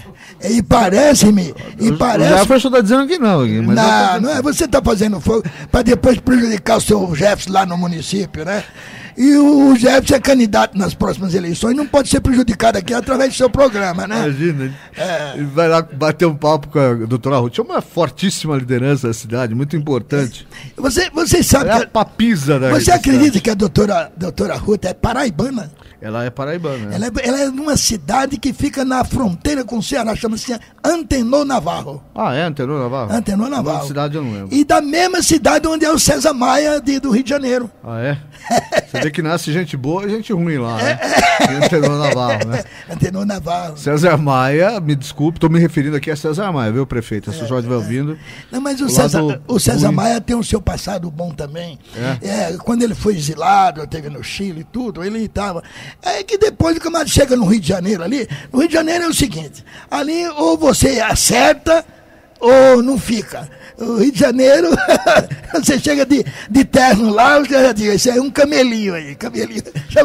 E parece-me. E o, parece... o Jefferson tá dizendo que não. Mas não, não é. Você tá fazendo fogo para depois prejudicar o seu Jefferson lá no município, né? E o Jefferson é candidato nas próximas eleições, não pode ser prejudicado aqui através do seu programa, né? Imagina, é. Ele vai lá bater um papo com a doutora Ruth. É uma fortíssima liderança da cidade, muito importante. Você, você sabe é que... a papisa da Você acredita cidade. que a doutora, doutora Ruth é paraibana? Ela é paraibana. Ela é, ela é numa cidade que fica na fronteira com o Ceará, chama-se Antenor Navarro. Ah, é Antenor Navarro? Antenor Navarro. Da cidade eu não lembro. E da mesma cidade onde é o César Maia de, do Rio de Janeiro. Ah, é? Você vê que nasce gente boa e gente ruim lá, né? É. Antenor Navarro, né? Antenor Navarro. César Maia, me desculpe, estou me referindo aqui a César Maia, viu, prefeito? Se o Jorge vai ouvindo. Não, mas o César, o César Maia tem o seu passado bom também. É? É, quando ele foi exilado, teve no Chile e tudo, ele estava... É que depois que o chega no Rio de Janeiro ali, no Rio de Janeiro é o seguinte, ali ou você acerta ou não fica. O Rio de Janeiro, você chega de, de terno lá, você já diz, esse é um camelinho aí, camelinho.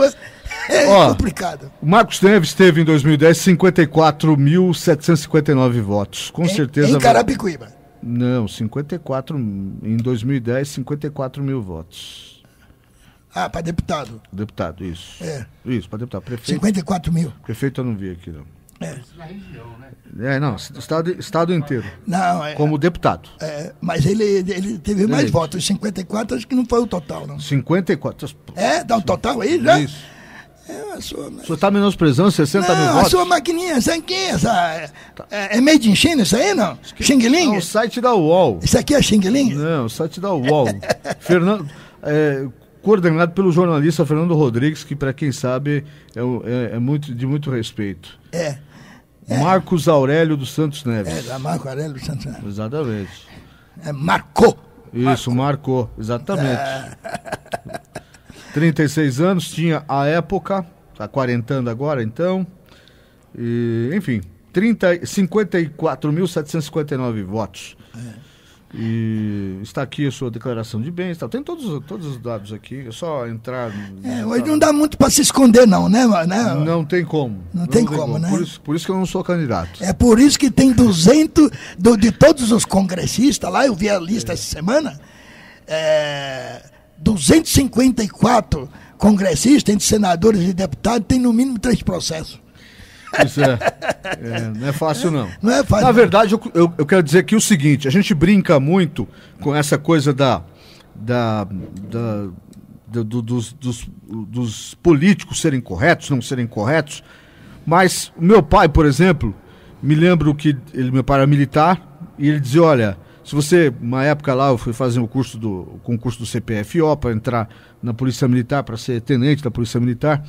É Ó, complicado. O Marcos Neves teve em dois mil e dez cinquenta e quatro mil setecentos e cinquenta e nove votos. Com em, certeza. Em Carapicuíba. Não, cinquenta e quatro, em dois mil e dez, cinquenta e quatro mil votos. Ah, para deputado. Deputado, isso. É. Isso, para deputado. Prefeito. cinquenta e quatro mil. Prefeito eu não vi aqui, não. É. Na região, né? É, não, estado, estado inteiro. Não, é. Como deputado. É, mas ele, ele teve mais Direito. votos. cinquenta e quatro, acho que não foi o total, não. cinquenta e quatro. É, dá o total aí já? Isso. É, a sua... O senhor está menosprezando sessenta não, mil votos? a sua maquininha, essa aqui, essa... É, é made in China isso aí, não? Xing Ling? É o site da U O L. Isso aqui é Xing Ling? Não, o site da U O L. Fernando... É, coordenado pelo jornalista Fernando Rodrigues, que, para quem sabe, é, é, é muito, de muito respeito. É. é. Marcos Aurélio dos Santos Neves. É, da Marco Aurélio dos Santos Neves. Exatamente. É, marcou. Isso, marcou, marcou exatamente. É. trinta e seis anos, tinha a época, está quarentando agora, então. E, enfim, trinta, cinquenta e quatro mil setecentos e cinquenta e nove votos. É. E está aqui a sua declaração de bens, tá? Tem todos, todos os dados aqui, é só entrar. É, hoje não dá muito para se esconder, não, né? né? Não tem como. Não, não tem, tem como, como, né? Por isso, por isso que eu não sou candidato. É por isso que tem duzentos do, de todos os congressistas lá, eu vi a lista é. essa semana, é, duzentos e cinquenta e quatro congressistas, entre senadores e deputados, tem no mínimo três processos. Isso é, é, não é fácil não. Não é fácil. Na verdade, eu, eu, eu quero dizer aqui o seguinte, a gente brinca muito com essa coisa da, da, da, da do, dos, dos, dos políticos serem corretos, não serem corretos, mas o meu pai, por exemplo, me lembro que ele, meu pai era militar, e ele dizia, olha, se você, uma época lá, eu fui fazer o curso do, o concurso do C P F O para entrar na Polícia Militar, para ser tenente da Polícia Militar,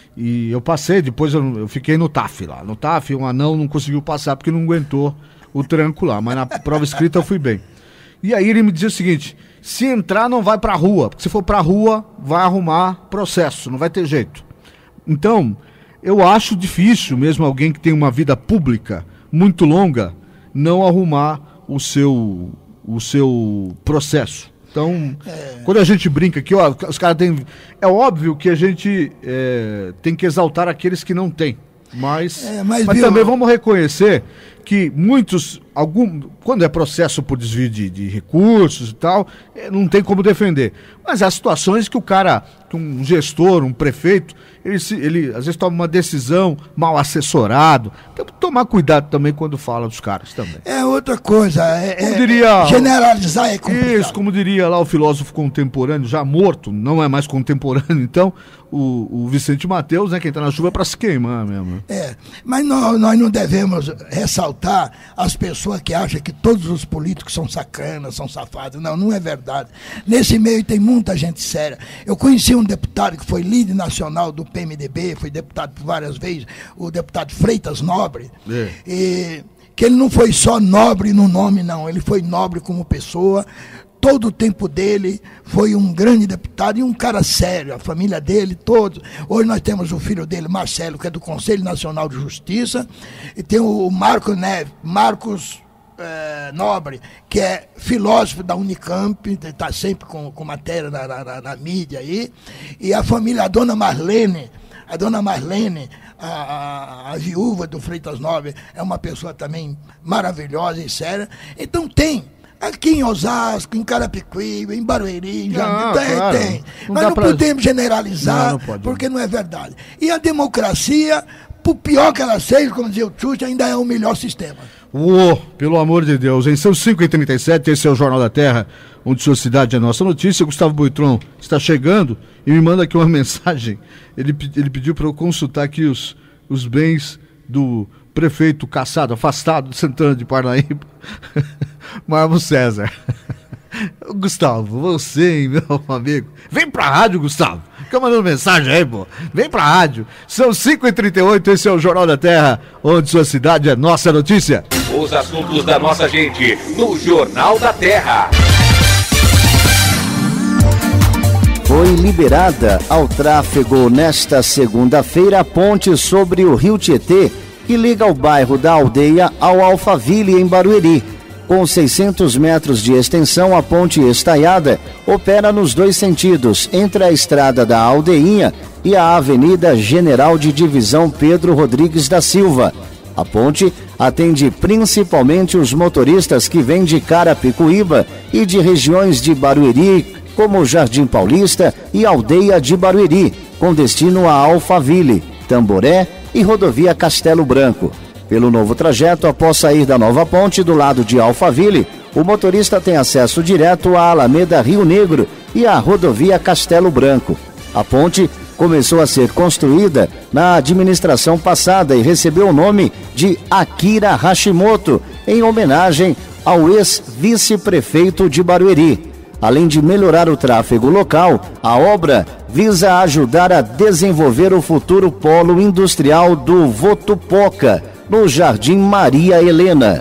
e eu passei, depois eu, eu fiquei no T A F lá. No T A F, um anão não conseguiu passar porque não aguentou o tranco lá. Mas na prova escrita eu fui bem. E aí ele me dizia o seguinte, se entrar não vai pra rua. Porque se for pra rua, vai arrumar processo, não vai ter jeito. Então, eu acho difícil mesmo alguém que tem uma vida pública muito longa não arrumar o seu, o seu processo. Então, é. quando a gente brinca aqui, ó, os caras têm... É óbvio que a gente é, tem que exaltar aqueles que não têm. Mas, é, mas, mas também vamos reconhecer que muitos, algum, quando é processo por desvio de, de recursos e tal, é, não tem como defender. Mas há situações que o cara, que um gestor, um prefeito, ele, se, ele às vezes toma uma decisão mal assessorado. Tem que tomar cuidado também quando fala dos caras também. É outra coisa, é, é, diria, generalizar é complicado. Isso, como diria lá o filósofo contemporâneo, já morto, não é mais contemporâneo, então, o, o Vicente Mateus, né, quem está na chuva é para se queimar mesmo. É, mas nós, nós não devemos ressaltar as pessoas que acham que todos os políticos são sacanas, são safados. Não, não é verdade. Nesse meio tem muita gente séria. Eu conheci um deputado que foi líder nacional do P M D B, foi deputado por várias vezes, o deputado Freitas Nobre, é. e que ele não foi só nobre no nome, não, ele foi nobre como pessoa. Todo o tempo dele foi um grande deputado e um cara sério, a família dele, todos. Hoje nós temos o filho dele, Marcelo, que é do Conselho Nacional de Justiça, e tem o Marco Neves, Marcos é, Nobre, que é filósofo da Unicamp, está sempre com, com matéria na, na, na mídia aí, e a família, a dona Marlene, a dona Marlene, a, a, a viúva do Freitas Nobre, é uma pessoa também maravilhosa e séria. Então tem. Aqui em Osasco, em Carapicuíba, em Barueri, já tem, claro. tem. Não Mas não pra... podemos generalizar, não, não pode, porque não é verdade. E a democracia, por pior que ela seja, como dizia o Tchut, ainda é o melhor sistema. Uou, pelo amor de Deus, em seus cinco e trinta e sete, esse é o Jornal da Terra, onde sua cidade é nossa notícia. Gustavo Buitron está chegando e me manda aqui uma mensagem. Ele, ele pediu para eu consultar aqui os, os bens do prefeito caçado, afastado de Santana de Parnaíba, Marmo César. Gustavo, você, hein, meu amigo, vem pra rádio, Gustavo, fica mandando mensagem aí, pô, vem pra rádio. São cinco e trinta e oito, esse é o Jornal da Terra, onde sua cidade é nossa notícia. Os assuntos da nossa gente, no Jornal da Terra. Foi liberada ao tráfego nesta segunda-feira a ponte sobre o Rio Tietê, que liga o bairro da Aldeia ao Alphaville, em Barueri. Com seiscentos metros de extensão, a ponte estaiada opera nos dois sentidos, entre a estrada da Aldeinha e a Avenida General de Divisão Pedro Rodrigues da Silva. A ponte atende principalmente os motoristas que vêm de Carapicuíba e de regiões de Barueri, como Jardim Paulista e Aldeia de Barueri, com destino a Alphaville, Tamboré e Rodovia Castelo Branco. Pelo novo trajeto, após sair da nova ponte do lado de Alphaville, o motorista tem acesso direto à Alameda Rio Negro e à Rodovia Castelo Branco. A ponte começou a ser construída na administração passada e recebeu o nome de Akira Hashimoto, em homenagem ao ex-vice-prefeito de Barueri. Além de melhorar o tráfego local, a obra visa ajudar a desenvolver o futuro polo industrial do Votupoca, no Jardim Maria Helena.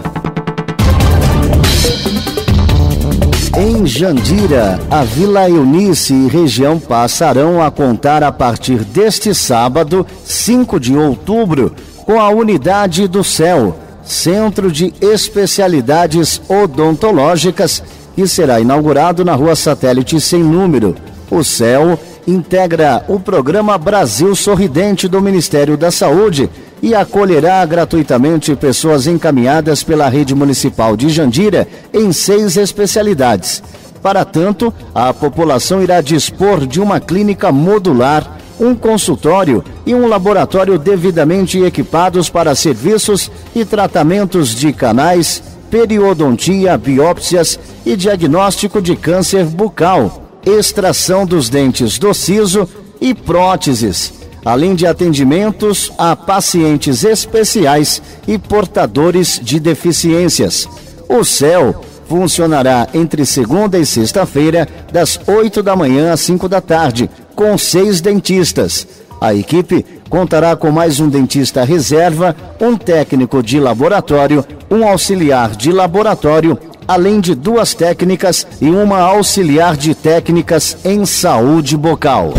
Em Jandira, a Vila Eunice e região passarão a contar a partir deste sábado, cinco de outubro, com a Unidade do Céu, Centro de Especialidades Odontológicas, que será inaugurado na Rua Satélite Sem Número. O C E L integra o programa Brasil Sorridente do Ministério da Saúde e acolherá gratuitamente pessoas encaminhadas pela rede municipal de Jandira em seis especialidades. Para tanto, a população irá dispor de uma clínica modular, um consultório e um laboratório devidamente equipados para serviços e tratamentos de canais, periodontia, biópsias e diagnóstico de câncer bucal, extração dos dentes do siso e próteses, além de atendimentos a pacientes especiais e portadores de deficiências. O C E L funcionará entre segunda e sexta-feira, das oito da manhã às cinco da tarde, com seis dentistas. A equipe contará com mais um dentista reserva, um técnico de laboratório, um auxiliar de laboratório, além de duas técnicas e uma auxiliar de técnicas em saúde bucal.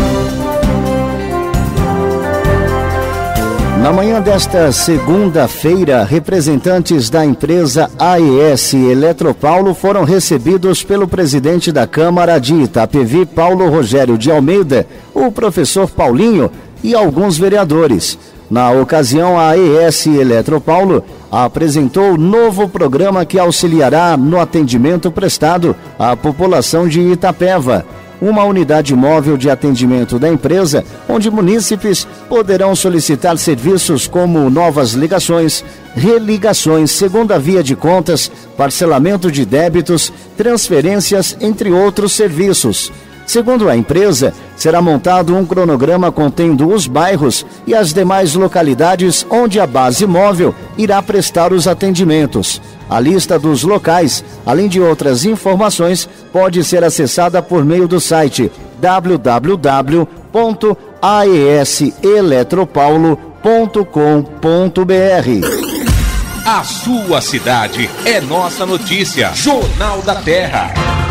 Na manhã desta segunda-feira, representantes da empresa A E S Eletropaulo foram recebidos pelo presidente da Câmara de Itapevi, Paulo Rogério de Almeida, o professor Paulinho e alguns vereadores. Na ocasião, a A E S Eletropaulo apresentou novo programa que auxiliará no atendimento prestado à população de Itapeva. Uma unidade móvel de atendimento da empresa, onde munícipes poderão solicitar serviços como novas ligações, religações, segunda via de contas, parcelamento de débitos, transferências, entre outros serviços. Segundo a empresa, será montado um cronograma contendo os bairros e as demais localidades onde a base móvel irá prestar os atendimentos. A lista dos locais, além de outras informações, pode ser acessada por meio do site w w w ponto a e s eletropaulo ponto com ponto b r. A sua cidade é nossa notícia. Jornal da Terra.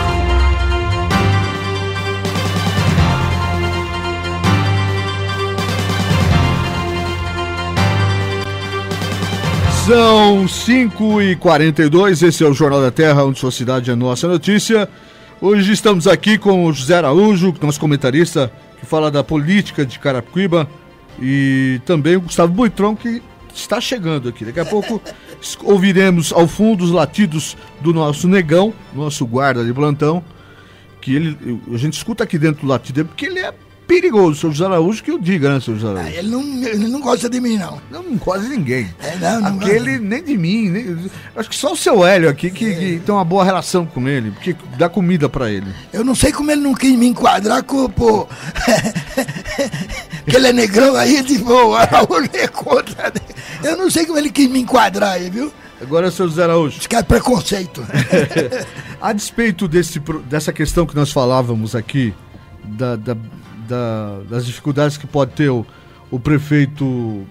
São cinco e quarenta e dois, esse é o Jornal da Terra, onde sua cidade é nossa notícia. Hoje estamos aqui com o José Araújo, nosso comentarista, que fala da política de Carapicuíba, e também o Gustavo Buitron, que está chegando aqui. Daqui a pouco ouviremos ao fundo os latidos do nosso negão, nosso guarda de plantão, que ele, a gente escuta aqui dentro do latido dele, porque ele é perigoso, seu José Araújo, que eu diga, né, seu José Araújo? Ah, ele, não, ele não gosta de mim, não. Não, não gosta de ninguém. É, não, não Aquele, gosta. nem de mim, nem, acho que só o seu Hélio aqui que, é. que tem uma boa relação com ele, porque dá comida pra ele. Eu não sei como ele não quis me enquadrar com, pô, que ele é negrão aí, tipo, o Araújo é contra. Eu não sei como ele quis me enquadrar aí, viu? Agora, seu José Araújo. Esse cara é preconceito. A despeito desse, dessa questão que nós falávamos aqui, da... da Da, das dificuldades que pode ter o, o prefeito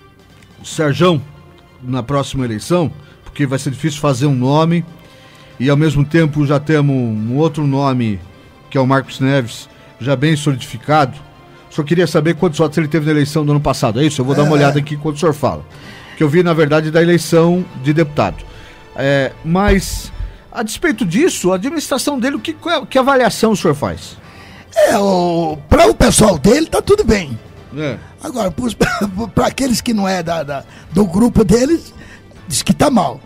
Serjão na próxima eleição, porque vai ser difícil fazer um nome, e ao mesmo tempo já temos um outro nome, que é o Marcos Neves, já bem solidificado. Só queria saber quantos votos ele teve na eleição do ano passado, é isso? Eu vou é. dar uma olhada aqui enquanto o senhor fala, que eu vi na verdade da eleição de deputado. É, mas a despeito disso, a administração dele, o que, que avaliação o senhor faz? É, o, para o pessoal dele tá tudo bem. É. Agora, para aqueles que não é da, da, do grupo deles, diz que tá mal.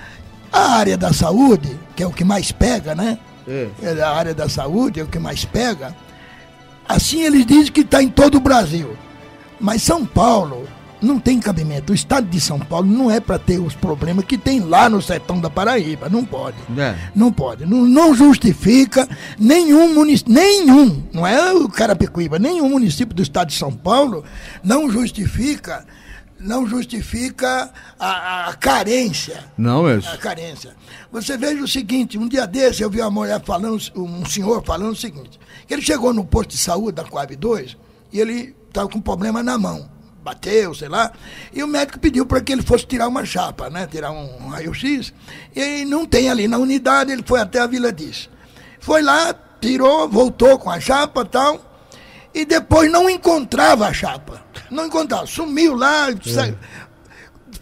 A área da saúde, que é o que mais pega, né? É. A área da saúde é o que mais pega. Assim eles dizem que está em todo o Brasil. Mas São Paulo não tem cabimento. O estado de São Paulo não é para ter os problemas que tem lá no sertão da Paraíba. Não pode. É. Não pode. Não, não justifica nenhum município, nenhum, não é o Carapicuíba, nenhum município do estado de São Paulo não justifica, não justifica a, a carência. Não é. A carência. Você veja o seguinte, um dia desse eu vi uma mulher falando, um senhor falando o seguinte, que ele chegou no posto de saúde da Coab dois e ele estava com um problema na mão. Bateu, sei lá, e o médico pediu para que ele fosse tirar uma chapa, né, tirar um raio-x, e não tem ali na unidade, ele foi até a Vila Diz. Foi lá, tirou, voltou com a chapa e tal, e depois não encontrava a chapa, não encontrava, sumiu lá, é.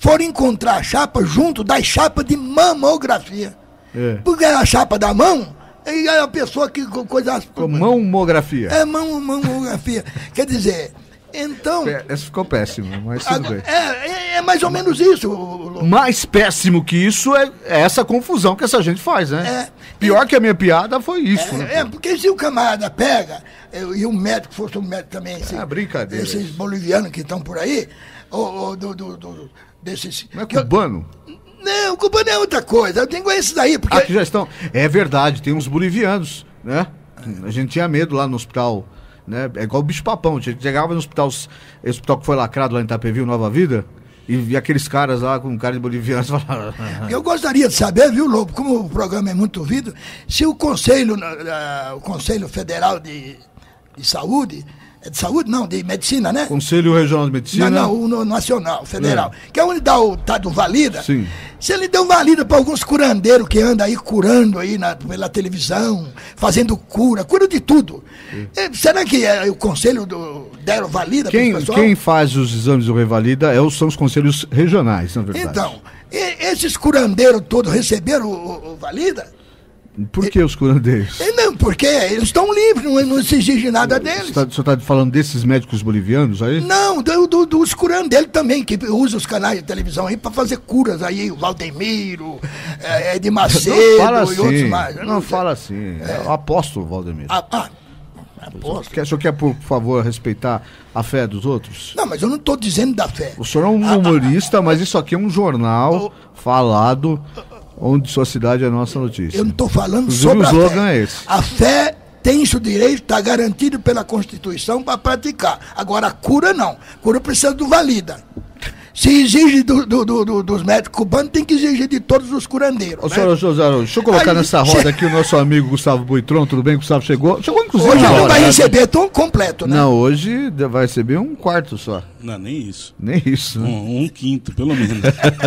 foram encontrar a chapa junto das chapas de mamografia. É. Porque a chapa da mão, e a pessoa que coisa... Mamografia. É, mão, mamografia. Quer dizer, então... Essa ficou péssima, mas tudo bem. É, é, é mais ou menos isso. Mais péssimo que isso é, é essa confusão que essa gente faz, né? É. Pior que a minha piada foi isso, É, né? é, porque se o camarada pega, eu, e o médico fosse um médico também, esse, Ah, brincadeira. esses bolivianos que estão por aí, ou, ou do, do, do, desses... Não é que eu- cubano? Não, cubano é outra coisa, eu tenho esses aí, porque... Ah, que já estão. É verdade, tem uns bolivianos, né? A gente tinha medo lá no hospital, né? É igual o bicho-papão. A gente chegava no hospital, esse hospital que foi lacrado lá em Itapevi, o Nova Vida, e via aqueles caras lá com cara de bolivianos falavam. Eu gostaria de saber, viu, Lobo, como o programa é muito ouvido, se o Conselho, uh, o Conselho Federal de, de Saúde, é de saúde? Não, de medicina, né? Conselho Regional de Medicina. Não, não, o no- nacional, federal. Que é onde dá o tá do valida. Sim. Se ele deu valida para alguns curandeiros que andam aí curando aí na, pela televisão, fazendo cura, cura de tudo. É, será que é, o conselho do, deram valida para Quem, o pessoal? quem faz os exames do Revalida é, os- são os conselhos regionais, na verdade. Então, e- esses curandeiros todos receberam o, o- o valida? Por que os curandeiros? E não, porque eles estão livres, não, não se exige nada Você deles. está tá falando desses médicos bolivianos aí? Não, do, do, dos curandeiros também, que usam os canais de televisão aí para fazer curas aí, o Valdemiro, é, de Macedo Não fala e outros assim. mais. Não, fala assim. É o apóstolo Valdemiro. Ah, ah, aposto. Quer, o senhor quer, por favor, respeitar a fé dos outros? Não, mas eu não estou dizendo da fé. O senhor é um humorista, mas isso aqui é um jornal falado onde sua cidade é a nossa notícia. Eu não estou falando Inclusive, sobre o a slogan fé. é esse. A fé tem seu direito, está garantido pela Constituição para praticar. Agora, a cura não. Cura precisa do valida. Se exige do, do, do, do, dos médicos cubanos, tem que exigir de todos os curandeiros. Ô, né? senhor José Araújo, deixa eu colocar Aí, nessa roda che- aqui o nosso amigo Gustavo Buitron. Tudo bem, Gustavo? Chegou? Chegou, inclusive, Hoje na ele hora, vai né? receber tão completo, né? Não, hoje vai receber um quarto só. Não, nem isso. Nem isso, né? Um, um quinto, pelo menos.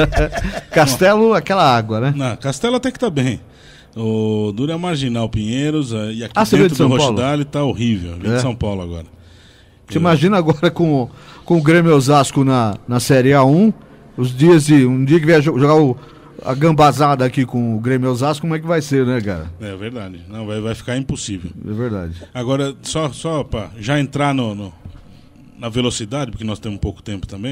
Castelo, aquela água, né? Não, Castelo até que tá bem. O Dura é Marginal Pinheiros, eh, e aqui Ah, você veio dentro de São do Paulo? Rochedale tá horrível. Vem É. de São Paulo agora. Você imagina agora com, com o Grêmio Osasco na, na Série A um, os dias de. Um dia que vier jo- jogar o, a gambazada aqui com o Grêmio Osasco, como é que vai ser, né, cara? É verdade. Não, vai, vai ficar impossível. É verdade. Agora, só, só para já entrar no, no- na velocidade, porque nós temos pouco tempo também,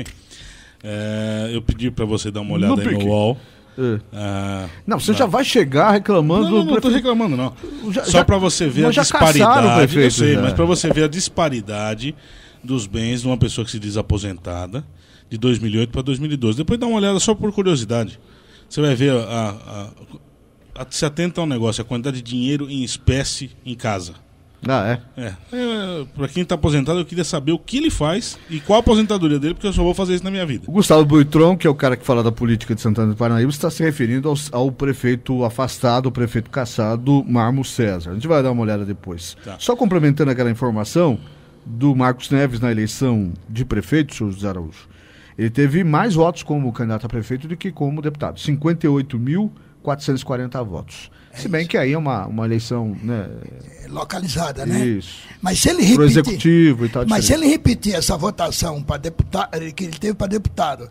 é, eu pedi para você dar uma olhada No aí pique. no U O L. É. ah, Não, você na- já vai chegar reclamando. Não, não, não do tô prefe- reclamando, não. Já- Só já- para você ver a mas já caçaram o disparidade. prefeito, Eu sei, já. mas para você ver a disparidade dos bens de uma pessoa que se diz aposentada de dois mil e oito para dois mil e doze. Depois dá uma olhada só por curiosidade. Você vai ver, a, a, a- se atenta ao negócio, a quantidade de dinheiro em espécie em casa. Ah, é. É, é, para quem está aposentado, eu queria saber o que ele faz e qual a aposentadoria dele, porque eu só vou fazer isso na minha vida. O Gustavo Buitron, que é o cara que fala da política de Santana do Parnaíba, está se referindo ao, ao prefeito afastado, o prefeito cassado, Marmo César. A gente vai dar uma olhada depois. Tá. Só complementando aquela informação do Marcos Neves na eleição de prefeito, senhor José Araújo. Ele teve mais votos como candidato a prefeito do que como deputado. cinquenta e oito mil quatrocentos e quarenta votos. Se bem que aí é uma, uma eleição, né? Localizada, né? Isso. Mas se ele Pro repetir, executivo e tal. mas se diferente. ele repetir essa votação para deputado, que ele teve para deputado,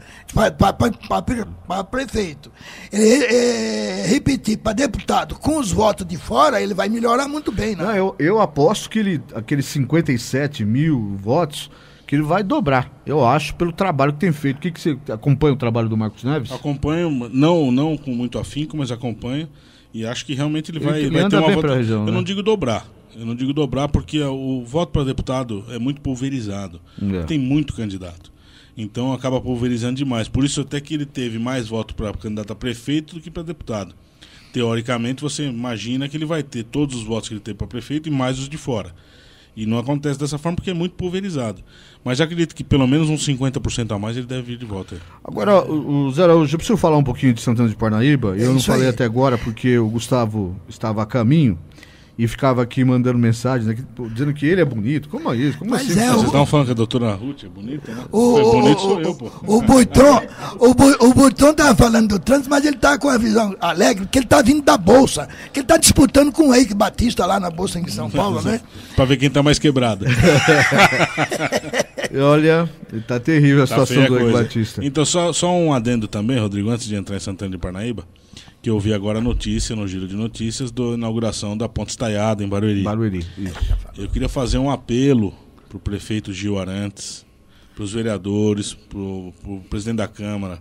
para prefeito, ele é, repetir para deputado com os votos de fora, ele vai melhorar muito bem, né? Não, eu, eu aposto que ele, aqueles cinquenta e sete mil votos, que ele vai dobrar. Eu acho, pelo trabalho que tem feito. O que, que você acompanha o trabalho do Marcos Neves? Acompanho, não, não com muito afinco, mas acompanho. E acho que realmente ele Ele- vai, ele vai ter anda uma bem vota- pela região, Eu né? não digo dobrar. Eu não digo dobrar porque o voto para deputado é muito pulverizado. É. Tem muito candidato. Então acaba pulverizando demais. Por isso até que ele teve mais voto para candidato a prefeito do que para deputado. Teoricamente você imagina que ele vai ter todos os votos que ele teve para prefeito e mais os de fora. E não acontece dessa forma porque é muito pulverizado. Mas acredito que pelo menos uns cinquenta por cento a mais ele deve vir de volta. Agora, o, o Zé Araújo, eu preciso falar um pouquinho de Santana de Parnaíba. É Eu não isso falei aí. até agora porque o Gustavo estava a caminho e ficava aqui mandando mensagens, né, que- dizendo que ele é bonito. Como é isso? Como Mas assim? é, Vocês o- estavam falando que a doutora Ruth é bonita, né? O, é o, bonito o, sou eu, pô. o, o Buitron, o, Bu- o Buitron estava falando do trânsito, mas ele está com a visão alegre, porque ele está vindo da Bolsa, que ele está disputando com o Eike Batista lá na Bolsa em São Paulo, né? Pra ver quem tá mais quebrado. Olha, tá terrível a Tá situação feia a do Eike coisa. Batista. Então, só, só um adendo também, Rodrigo, antes de entrar em Santana de Parnaíba, que eu vi agora a notícia, no giro de notícias, da inauguração da Ponte Estaiada em Barueri. Barueri, isso. Eu queria fazer um apelo pro prefeito Gil Arantes, pros vereadores, pro, pro presidente da Câmara,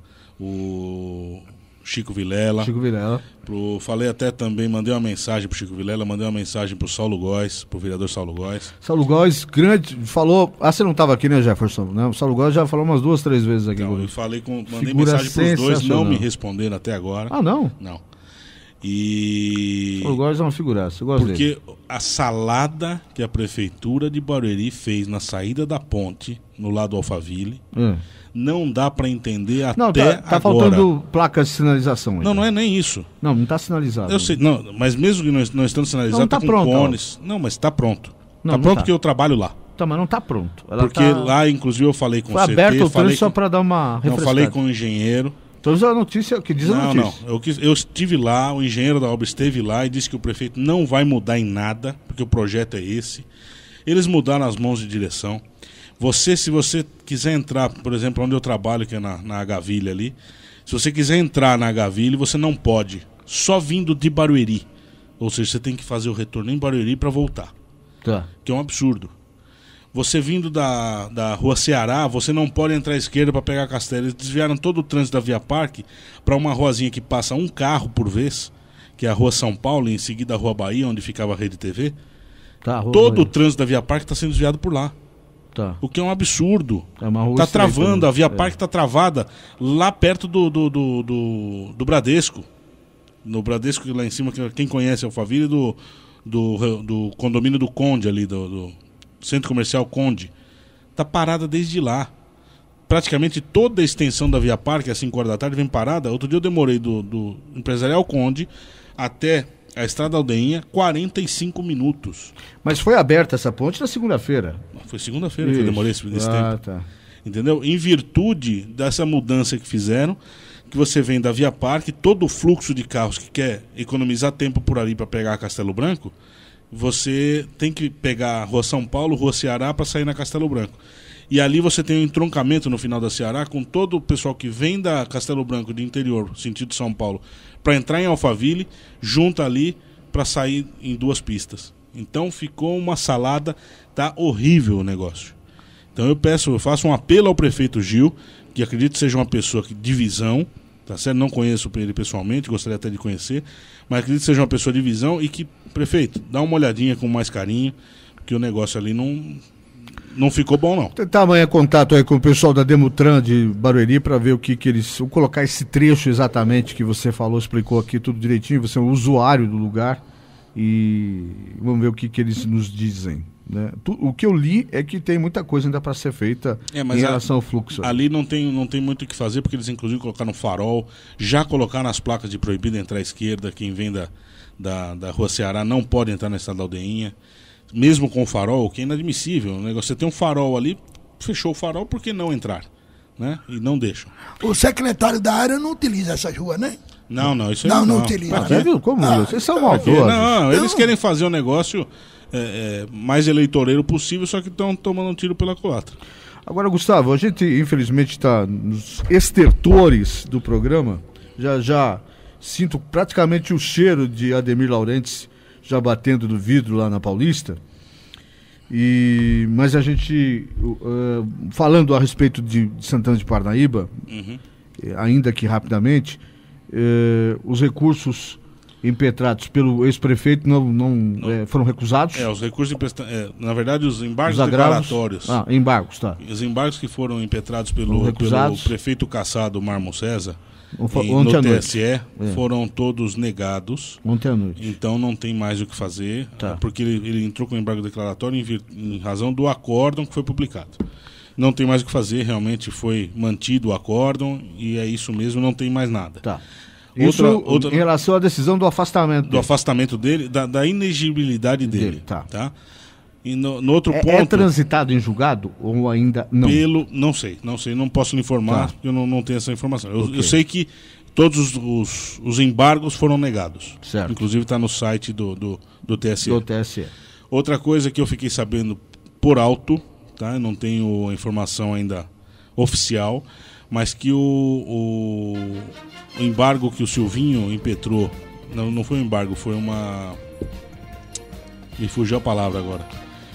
o Chico Vilela. Chico Vilela. Pro, falei até também, mandei uma mensagem pro Chico Vilela, mandei uma mensagem pro Saulo Góes, pro vereador Saulo Góes. Saulo Góes, grande, falou... Ah, você não estava aqui, né, Jefferson? Não, o Saulo Góes já falou umas duas, três vezes aqui. Então, eu falei com, mandei Figura mensagem pros dois, não me sensacional. responderam até agora. Ah, não? Não. E... Saulo Góes é uma figuraça, eu gosto dele. Porque a salada que a prefeitura de Barueri fez na saída da ponte, no lado Alphaville, É. não dá pra entender até Não, tá, tá agora. faltando placas de sinalização ainda. Não, não é nem isso. Não, não tá sinalizado. Eu sei, não, mas mesmo que não, não estando sinalizado, Não, tá tá com pronto, cones. Não, mas tá pronto. Não, tá não pronto tá. porque eu trabalho lá. Tá, mas não tá pronto. Ela Porque tá... lá, inclusive, eu falei com Foi o C T, aberto o falei trânsito só com... pra dar uma Não, refrescada. falei com o engenheiro. Então isso é a notícia, que diz a Não, notícia. não. Eu, quis, eu estive lá, o engenheiro da obra esteve lá e disse que o prefeito não vai mudar em nada, porque o projeto é esse. Eles mudaram as mãos de direção. Você, se você quiser entrar, por exemplo, onde eu trabalho, que é na, na Agavilha ali, se você quiser entrar na Agavilha, você não pode. Só vindo de Barueri. Ou seja, você tem que fazer o retorno em Barueri para voltar. Tá. Que é um absurdo. Você vindo da, da rua Ceará, você não pode entrar à esquerda para pegar Castelo. Eles desviaram todo o trânsito da Via Parque para uma ruazinha que passa um carro por vez, que é a rua São Paulo, e em seguida a rua Bahia, onde ficava a Rede T V. Tá, rua Todo Bahia. o trânsito da Via Parque está sendo desviado por lá. Tá. O que é um absurdo. É uma rua Tá estreita, travando, né? a Via É. Parque tá travada lá perto do, do, do, do, do Bradesco. No Bradesco, lá em cima, que quem conhece Alphaville, do, do, do condomínio do Conde ali, do, do Centro Comercial Conde. Tá parada desde lá. Praticamente toda a extensão da Via Parque, às cinco horas da tarde, vem parada. Outro dia eu demorei do, do Empresarial Conde até a Estrada Aldeinha quarenta e cinco minutos. Mas foi aberta essa ponte na segunda-feira. Foi segunda-feira que eu Isso. demorei esse, esse ah, tempo. tá. Entendeu? Em virtude dessa mudança que fizeram, que você vem da Via Parque, todo o fluxo de carros que quer economizar tempo por ali para pegar Castelo Branco, você tem que pegar a Rua São Paulo, Rua Ceará para sair na Castelo Branco. E ali você tem um entroncamento no final da Ceará com todo o pessoal que vem da Castelo Branco de interior, sentido São Paulo, para entrar em Alphaville, junta ali para sair em duas pistas. Então ficou uma salada, tá horrível o negócio. Então eu peço, eu faço um apelo ao prefeito Gil, que acredito seja uma pessoa que, de visão, tá certo? Não conheço ele pessoalmente, gostaria até de conhecer, mas acredito que seja uma pessoa de visão e que, prefeito, dá uma olhadinha com mais carinho, porque o negócio ali não, não ficou bom, não. Tentar amanhã contato aí com o pessoal da Demutran de Barueri para ver o que que eles... Vou colocar esse trecho exatamente que você falou, explicou aqui tudo direitinho, você é um usuário do lugar e vamos ver o que que eles nos dizem. Né? Tu- O que eu li é que tem muita coisa ainda para ser feita É, em mas a- relação ao fluxo. Ali não tem, não tem muito o que fazer, porque eles inclusive colocaram farol, já colocaram as placas de proibido entrar à esquerda, quem vem da, da, da Rua Ceará não pode entrar na Estrada da Aldeinha, mesmo com farol, que é inadmissível. O negócio, você tem um farol ali, fechou o farol, por que não entrar? Né? E não deixam. O secretário da área não utiliza essas ruas, né? Não, não, isso aí Não, não. não utiliza. Pra Você quê? viu como? Ah, Vocês são Pra quê? maldosos. Não, eles Não. querem fazer o negócio é, é, mais eleitoreiro possível, só que estão tomando um tiro pela culatra. Agora, Gustavo, a gente infelizmente está nos estertores do programa. Já já sinto praticamente o cheiro de Ademir Laurentiis já batendo no vidro lá na Paulista. E, mas a gente, uh, falando a respeito de, de Santana de Parnaíba, Uhum. eh, ainda que rapidamente, eh, os recursos impetrados pelo ex-prefeito não, não, eh, foram recusados. É, os recursos empresta- é, na verdade, os embargos Os agravos. declaratórios. Ah, embargos, tá. Os embargos que foram impetrados pelo, Foram pelo recusados. prefeito caçado Marmo César Ontem em, à no noite. T S E É. foram todos negados. Ontem à noite. Então não tem mais o que fazer, Tá. porque ele, ele entrou com embargo declaratório em, vir- em razão do acórdão que foi publicado. Não tem mais o que fazer, realmente foi mantido o acórdão e é isso mesmo, não tem mais nada. Tá. Outra- Isso outra- em relação à decisão do afastamento. Do dele. afastamento dele, da, da inegibilidade dele. Dele, tá. E no, no outro É, ponto... é transitado em julgado ou ainda não? Pelo, não sei, não sei, não posso lhe informar, Tá. porque eu não, não tenho essa informação. Eu, Ok. eu sei que todos os, os, os embargos foram negados. Certo. Inclusive está no site do, do, do T S E. Do T S E. Outra coisa que eu fiquei sabendo por alto, tá? Eu não tenho a informação ainda oficial, mas que o, o, o embargo que o Silvinho impetrou, não, não foi um embargo, foi uma... Me fugiu a palavra agora.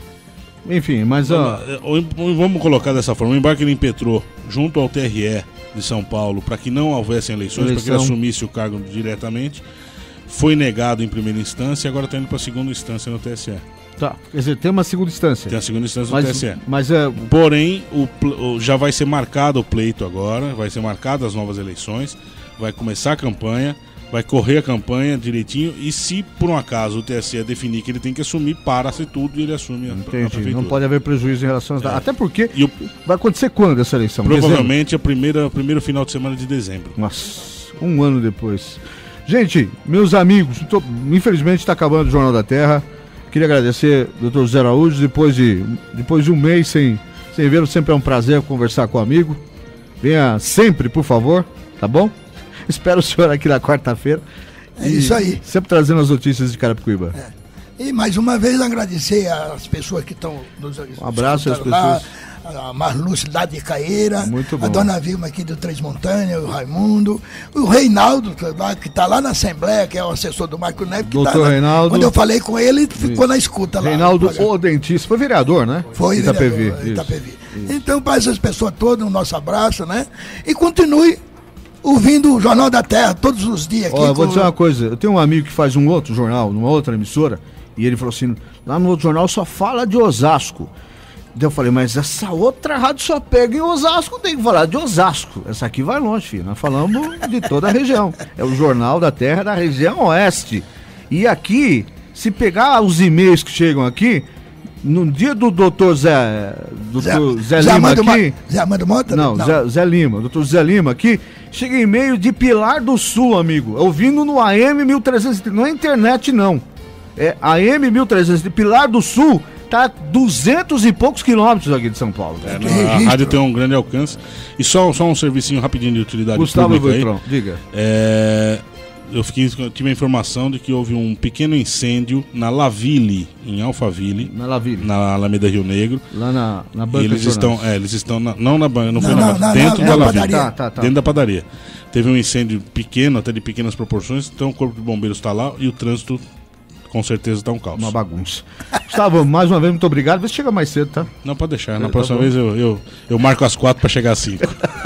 Enfim, mas... Ó... Vamos colocar dessa forma, o embargo que ele impetrou junto ao T R E de São Paulo, para que não houvessem eleições, para que ele assumisse o cargo diretamente, foi negado em primeira instância e agora está indo para a segunda instância no T S E. Tá, quer dizer, tem uma segunda instância. Tem a segunda instância mas, do T S E. Mas é... Porém, o, o, já vai ser marcado o pleito agora, vai ser marcado as novas eleições, vai começar a campanha, vai correr a campanha direitinho e se por um acaso o T S E definir que ele tem que assumir, para-se tudo e ele assume a, Entendi. a prefeitura. Não pode haver prejuízo em relação a... É. Até porque e o... vai acontecer quando essa eleição? Provavelmente a primeira, primeiro final de semana de dezembro. Nossa, um ano depois. Gente, meus amigos, tô... infelizmente está acabando o Jornal da Terra. Queria agradecer ao doutor Zé Araújo, depois de, depois de um mês sem, sem vê-lo, sempre é um prazer conversar com o amigo. Venha sempre, por favor, tá bom? Espero o senhor aqui na quarta-feira. É isso aí. Sempre trazendo as notícias de Carapicuíba. É. E mais uma vez agradecer às pessoas que estão nos Um abraço às pessoas. Lá, a Marlúcia lá de Caeira, Muito bom. A dona Vilma aqui do Três Montanhas, o Raimundo, o Reinaldo, que está lá na Assembleia, que é o assessor do Marco Neves. Que Doutor tá lá, Reinaldo. Quando eu falei com ele, ele ficou na escuta lá. Reinaldo, o dentista, foi vereador, né? Foi Itapevi. vereador, Itapevi. Então, para essas pessoas todas, um nosso abraço, né? E continue ouvindo o Jornal da Terra todos os dias. Ó, eu vou com... dizer uma coisa, eu tenho um amigo que faz um outro jornal, numa outra emissora, e ele falou assim, lá no outro jornal só fala de Osasco. Daí eu falei, mas essa outra rádio só pega em Osasco, tem que falar de Osasco. Essa aqui vai longe, filho, nós falamos de toda a região. É o Jornal da Terra da região oeste. E aqui, se pegar os e-mails que chegam aqui, no dia do doutor Zé, doutor Zé, Zé, Zé Lima aqui... Zé Amando Mota? Não, não. Zé, Zé Lima, doutor Zé Lima aqui, chega e-mail de Pilar do Sul, amigo, ouvindo no A M mil trezentos e trinta, não é internet não, é A M mil trezentos e trinta, Pilar do Sul, tá duzentos e poucos quilômetros aqui de São Paulo. É, não, a rádio tem um grande alcance. E só, só um servicinho rapidinho de utilidade Gustavo pública aí. Beltrão, diga. É... Eu fiquei, tive a informação de que houve um pequeno incêndio na Laville, em Alphaville. Na Laville. Na Alameda Rio Negro. Lá na, na banca. E eles estão, é, eles estão na, não na banca, não, não foi não, na não, dentro não, da não, Laville. Tá, tá, tá. Dentro da padaria. Teve um incêndio pequeno, até de pequenas proporções, então o Corpo de Bombeiros está lá e o trânsito com certeza está um caos. Uma bagunça. Gustavo, mais uma vez, muito obrigado. Vê se chega mais cedo, tá? Não, pode deixar. É, na tá próxima bom. vez eu, eu, eu marco as quatro para chegar às cinco.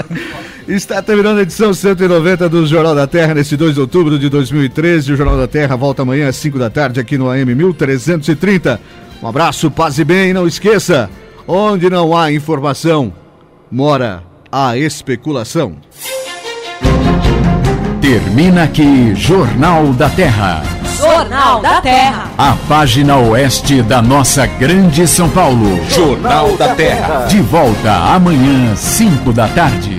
Está terminando a edição cento e noventa do Jornal da Terra, nesse dois de outubro de dois mil e treze. O Jornal da Terra volta amanhã às cinco da tarde aqui no A M mil trezentos e trinta. Um abraço, paz e bem. E não esqueça, onde não há informação, mora a especulação. Termina aqui Jornal da Terra. Jornal da Terra. A página oeste da nossa grande São Paulo. Jornal da Terra. De volta amanhã, cinco da tarde.